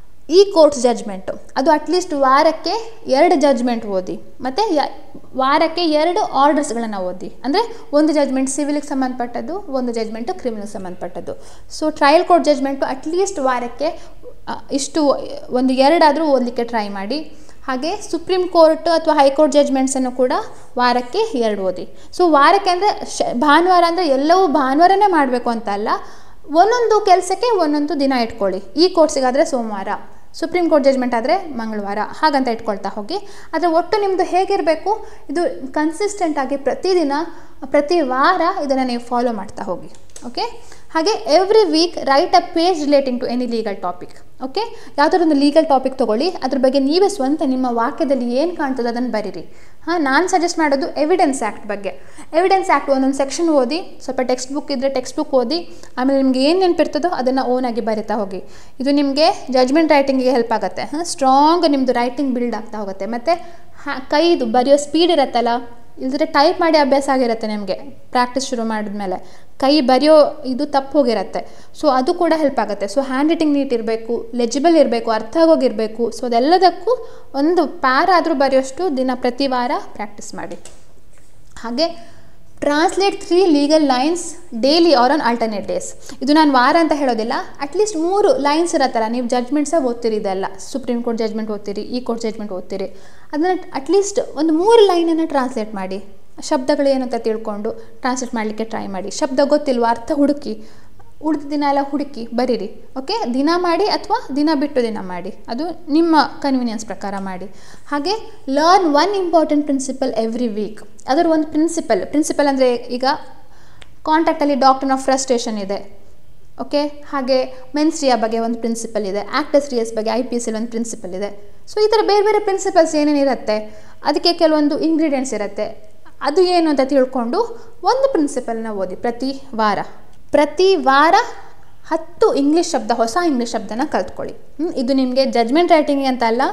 A: ಈ ಕೋರ್ಟ್ಸ್ ಜಡ್ಜ್ಮೆಂಟು ಅದು ಅಟ್ಲೀಸ್ಟ್ ವಾರಕ್ಕೆ ಎರಡು ಜಡ್ಜ್ಮೆಂಟ್ ಓದಿ, ಮತ್ತು ಯ ವಾರಕ್ಕೆ ಎರಡು ಆರ್ಡರ್ಸ್ಗಳನ್ನು ಓದಿ. ಅಂದರೆ ಒಂದು ಜಡ್ಜ್ಮೆಂಟ್ ಸಿವಿಲಿಗೆ ಸಂಬಂಧಪಟ್ಟದ್ದು, ಒಂದು ಜಡ್ಜ್ಮೆಂಟು ಕ್ರಿಮಿನಲ್ಗೆ ಸಂಬಂಧಪಟ್ಟದ್ದು. So trial court judgment at least ವಾರಕ್ಕೆ ಇಷ್ಟು ಒಂದು ಎರಡಾದರೂ ಓದಲಿಕ್ಕೆ ಟ್ರೈ ಮಾಡಿ. ಹಾಗೆ ಸುಪ್ರೀಂ ಕೋರ್ಟ್ ಅಥವಾ ಹೈಕೋರ್ಟ್ ಜಡ್ಜ್ಮೆಂಟ್ಸನ್ನು ಕೂಡ ವಾರಕ್ಕೆ ಎರಡು ಓದಿ. ಸೊ ವಾರಕ್ಕೆ ಅಂದರೆ ಶ ಭಾನುವಾರ ಅಂದರೆ ಎಲ್ಲವೂ ಭಾನುವಾರನೇ ಮಾಡಬೇಕು ಅಂತ ಅಲ್ಲ, ಒಂದೊಂದು ಕೆಲಸಕ್ಕೆ ಒಂದೊಂದು ದಿನ ಇಟ್ಕೊಳ್ಳಿ. ಈ ಕೋರ್ಟ್ಸಿಗಾದರೆ ಸೋಮವಾರ, ಸುಪ್ರೀಂ ಕೋರ್ಟ್ ಜಡ್ಜ್ಮೆಂಟ್ ಆದರೆ ಮಂಗಳವಾರ, ಹಾಗಂತ ಇಟ್ಕೊಳ್ತಾ ಹೋಗಿ. ಆದರೆ ಒಟ್ಟು ನಿಮ್ಮದು ಹೇಗಿರಬೇಕು? ಇದು ಕನ್ಸಿಸ್ಟೆಂಟಾಗಿ ಪ್ರತಿದಿನ ಪ್ರತಿ ವಾರ ಇದನ್ನು ನೀವು ಫಾಲೋ ಮಾಡ್ತಾ ಹೋಗಿ. ಓಕೆ, ಹಾಗೆ every week write a page relating to any legal topic. Okay, ಯಾವುದಾದ್ರು ಒಂದು ಲೀಗಲ್ ಟಾಪಿಕ್ ತೊಗೊಳ್ಳಿ, ಅದ್ರ ಬಗ್ಗೆ ನೀವೇ ಸ್ವಂತ ನಿಮ್ಮ ವಾಕ್ಯದಲ್ಲಿ ಏನು ಕಾಣ್ತದೆ ಅದನ್ನು ಬರೀರಿ. ಹಾಂ, ನಾನು ಸಜೆಸ್ಟ್ ಮಾಡೋದು ಎವಿಡೆನ್ಸ್ ಆ್ಯಕ್ಟ್ ಬಗ್ಗೆ. ಎವಿಡೆನ್ಸ್ ಆ್ಯಕ್ಟ್ ಒಂದೊಂದು ಸೆಕ್ಷನ್ ಓದಿ, ಸ್ವಲ್ಪ ಟೆಕ್ಸ್ಟ್ ಬುಕ್ ಇದ್ದರೆ ಟೆಕ್ಸ್ಟ್ ಬುಕ್ ಓದಿ, ಆಮೇಲೆ ನಿಮಗೆ ಏನು ನೆನಪಿರ್ತದೋ ಅದನ್ನು ಓನಾಗಿ ಬರಿತಾ ಹೋಗಿ. ಇದು ನಿಮಗೆ ಜಡ್ಜ್ಮೆಂಟ್ ರೈಟಿಂಗಿಗೆ ಹೆಲ್ಪ್ ಆಗುತ್ತೆ. ಹಾಂ, ಸ್ಟ್ರಾಂಗ್ ನಿಮ್ಮದು ರೈಟಿಂಗ್ ಬಿಲ್ಡ್ ಆಗ್ತಾ ಹೋಗುತ್ತೆ. ಮತ್ತು ಹಾ ಕೈದು ಬರೆಯೋ ಸ್ಪೀಡ್ ಇರುತ್ತಲ್ಲ, ಇಲ್ದಿದ್ರೆ ಟೈಪ್ ಮಾಡಿ ಅಭ್ಯಾಸ ಆಗಿರುತ್ತೆ ನಿಮಗೆ ಪ್ರಾಕ್ಟೀಸ್ ಶುರು ಮಾಡಿದ್ಮೇಲೆ, ಕೈ ಬರೆಯೋ ಇದು ತಪ್ಪು ಹೋಗಿರುತ್ತೆ. ಸೊ ಅದು ಕೂಡ ಹೆಲ್ಪ್ ಆಗುತ್ತೆ. ಸೊ ಹ್ಯಾಂಡ್ ರೈಟಿಂಗ್ ನೀಟ್ ಇರಬೇಕು, ಲೆಜಿಬಲ್ ಇರಬೇಕು, ಅರ್ಥ ಆಗೋಗಿರಬೇಕು. ಸೊ ಅದೆಲ್ಲದಕ್ಕೂ ಒಂದು ಪ್ಯಾರ ಆದರೂ ಬರೆಯೋಷ್ಟು ದಿನ ಪ್ರತಿ ವಾರ ಪ್ರಾಕ್ಟೀಸ್ ಮಾಡಿ. ಹಾಗೆ translate three legal lines daily or on alternate days. ಇದು ನಾನು ವಾರ ಅಂತ ಹೇಳೋದಿಲ್ಲ, ಅಟ್ಲೀಸ್ಟ್ ಮೂರು ಲೈನ್ಸ್ ಇರತ್ತಲ್ಲ, ನೀವು ಜಡ್ಜ್ಮೆಂಟ್ಸೇ ಓದ್ತೀರಿ, ಇದೆಲ್ಲ ಸುಪ್ರೀಂ ಕೋರ್ಟ್ ಜಡ್ಜ್ಮೆಂಟ್ ಓದ್ತೀರಿ, ಈ ಕೋರ್ಟ್ ಜಡ್ಜ್ಮೆಂಟ್ ಓದ್ತೀರಿ, ಅದನ್ನು ಅಟ್ಲೀಸ್ಟ್ ಒಂದು ಮೂರು ಲೈನನ್ನು ಟ್ರಾನ್ಸ್ಲೇಟ್ ಮಾಡಿ. ಶಬ್ದಗಳು ಏನಂತ ತಿಳ್ಕೊಂಡು ಟ್ರಾನ್ಸ್ಲೇಟ್ ಮಾಡಲಿಕ್ಕೆ ಟ್ರೈ ಮಾಡಿ. ಶಬ್ದ ಗೊತ್ತಿಲ್ವ ಅರ್ಥ ಹುಡುಕಿ, ಉಳಿದ ದಿನ ಎಲ್ಲ ಹುಡುಕಿ ಬರೀರಿ. ಓಕೆ, ದಿನ ಮಾಡಿ ಅಥವಾ ದಿನ ಬಿಟ್ಟು ದಿನ ಮಾಡಿ, ಅದು ನಿಮ್ಮ ಕನ್ವೀನಿಯನ್ಸ್ ಪ್ರಕಾರ ಮಾಡಿ. ಹಾಗೆ learn one important principle every week. ಅದರ ಒಂದು ಪ್ರಿನ್ಸಿಪಲ್ ಪ್ರಿನ್ಸಿಪಲ್ ಅಂದರೆ ಈಗ ಕಾಂಟ್ಯಾಕ್ಟಲ್ಲಿ ಡಾಕ್ಟ್ರಿನ್ ಆಫ್ ಫ್ರಸ್ಟ್ರೇಷನ್ ಇದೆ. ಓಕೆ, ಹಾಗೆ ಮೆನ್ಸ್ರಿಯಾ ಬಗ್ಗೆ ಒಂದು ಪ್ರಿನ್ಸಿಪಲ್ ಇದೆ, ಆ್ಯಕ್ಟಸ್ ರಿಯಸ್ ಬಗ್ಗೆ ಐ ಪಿ ಎಸ್ ಅಲ್ಲಿ ಒಂದು ಪ್ರಿನ್ಸಿಪಲ್ ಇದೆ. ಸೊ ಈ ಥರ ಬೇರೆ ಬೇರೆ ಪ್ರಿನ್ಸಿಪಲ್ಸ್ ಏನೇನಿರುತ್ತೆ, ಅದಕ್ಕೆ ಕೆಲವೊಂದು ಇಂಗ್ರೀಡಿಯೆಂಟ್ಸ್ ಇರುತ್ತೆ, ಅದು ಏನು ಅಂತ ತಿಳ್ಕೊಂಡು ಒಂದು ಪ್ರಿನ್ಸಿಪಲ್ನ ಓದಿ ಪ್ರತಿ ವಾರ. ಪ್ರತಿ ವಾರ ಹತ್ತು ಇಂಗ್ಲೀಷ್ ಶಬ್ದ, ಹೊಸ ಇಂಗ್ಲೀಷ್ ಶಬ್ದನ ಕಲ್ತ್ಕೊಳ್ಳಿ. ಇದು ನಿಮಗೆ ಜಡ್ಜ್ಮೆಂಟ್ ರೈಟಿಂಗಿಗೆ ಅಂತ ಅಲ್ಲ,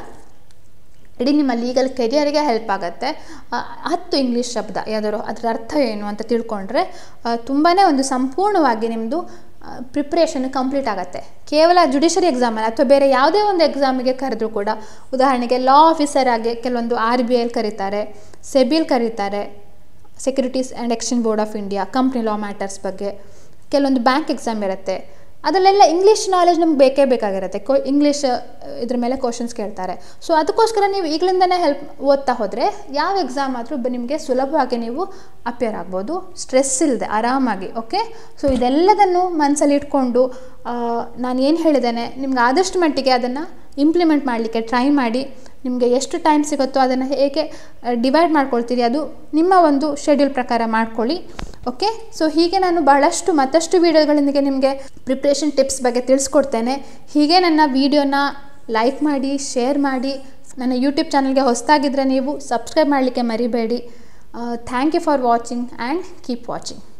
A: ಇಡೀ ನಿಮ್ಮ ಲೀಗಲ್ ಕೆರಿಯರಿಗೆ ಹೆಲ್ಪ್ ಆಗುತ್ತೆ. ಹತ್ತು ಇಂಗ್ಲೀಷ್ ಶಬ್ದ ಯಾವ್ದಾದ್ರು ಅದರ ಅರ್ಥ ಏನು ಅಂತ ತಿಳ್ಕೊಂಡ್ರೆ ತುಂಬಾ ಒಂದು ಸಂಪೂರ್ಣವಾಗಿ ನಿಮ್ಮದು ಪ್ರಿಪ್ರೇಷನ್ ಕಂಪ್ಲೀಟ್ ಆಗುತ್ತೆ. ಕೇವಲ ಜುಡಿಷರಿ ಎಕ್ಸಾಮಲ್ಲಿ ಅಥವಾ ಬೇರೆ ಯಾವುದೇ ಒಂದು ಎಕ್ಸಾಮಿಗೆ ಕರೆದ್ರೂ ಕೂಡ, ಉದಾಹರಣೆಗೆ ಲಾ ಆಫೀಸರ್ ಆಗಿ ಕೆಲವೊಂದು ಆರ್ ಬಿ ಐಲ್ ಕರೀತಾರೆ, ಸೆಬಿಲ್ ಕರೀತಾರೆ, securities and exchange board of India, company law matters ಬಗ್ಗೆ, ಕೆಲವೊಂದು ಬ್ಯಾಂಕ್ ಎಕ್ಸಾಮ್ ಇರುತ್ತೆ, ಅದರಲ್ಲೆಲ್ಲ ಇಂಗ್ಲೀಷ್ ನಾಲೆಜ್ ನಮ್ಗೆ ಬೇಕೇ ಬೇಕಾಗಿರುತ್ತೆ. ಕೊ ಇಂಗ್ಲೀಷ್ ಇದ್ರ ಮೇಲೆ ಕ್ವಶನ್ಸ್ ಕೇಳ್ತಾರೆ. ಸೊ ಅದಕ್ಕೋಸ್ಕರ ನೀವು ಈಗಲಿಂದನೇ ಹೆಲ್ಪ್ ಓದ್ತಾ ಹೋದರೆ ಯಾವ ಎಕ್ಸಾಮ್ ಆದರೂ ನಿಮಗೆ ಸುಲಭವಾಗಿ ನೀವು ಅಪಿಯರ್ ಆಗ್ಬೋದು, ಸ್ಟ್ರೆಸ್ ಇಲ್ಲದೆ ಆರಾಮಾಗಿ. ಓಕೆ, ಸೊ ಇದೆಲ್ಲದನ್ನು ಮನಸ್ಸಲ್ಲಿ ಇಟ್ಕೊಂಡು ನಾನು ಏನು ಹೇಳಿದ್ದೇನೆ ನಿಮ್ಗೆ ಆದಷ್ಟು ಮಟ್ಟಿಗೆ ಅದನ್ನು ಇಂಪ್ಲಿಮೆಂಟ್ ಮಾಡಲಿಕ್ಕೆ ಟ್ರೈ ಮಾಡಿ. ನಿಮಗೆ ಎಷ್ಟು ಟೈಮ್ ಸಿಗುತ್ತೋ ಅದನ್ನು ಹೇಗೆ ಡಿವೈಡ್ ಮಾಡ್ಕೊಳ್ತೀರಿ ಅದು ನಿಮ್ಮ ಒಂದು ಶೆಡ್ಯೂಲ್ ಪ್ರಕಾರ ಮಾಡ್ಕೊಳ್ಳಿ. ಓಕೆ, ಸೊ ಹೀಗೆ ನಾನು ಬಹಳಷ್ಟು ಮತ್ತಷ್ಟು ವೀಡಿಯೋಗಳೊಂದಿಗೆ ನಿಮಗೆ ಪ್ರಿಪ್ರೇಷನ್ ಟಿಪ್ಸ್ ಬಗ್ಗೆ ತಿಳಿಸ್ಕೊಡ್ತೇನೆ. ಹೀಗೆ ನನ್ನ ವೀಡಿಯೋನ ಲೈಕ್ ಮಾಡಿ, ಶೇರ್ ಮಾಡಿ. ನನ್ನ ಯೂಟ್ಯೂಬ್ ಚಾನಲ್ಗೆ ಹೊಸದಾಗಿದ್ದರೆ ನೀವು ಸಬ್ಸ್ಕ್ರೈಬ್ ಮಾಡಲಿಕ್ಕೆ ಮರಿಬೇಡಿ. Thank you for watching and keep watching.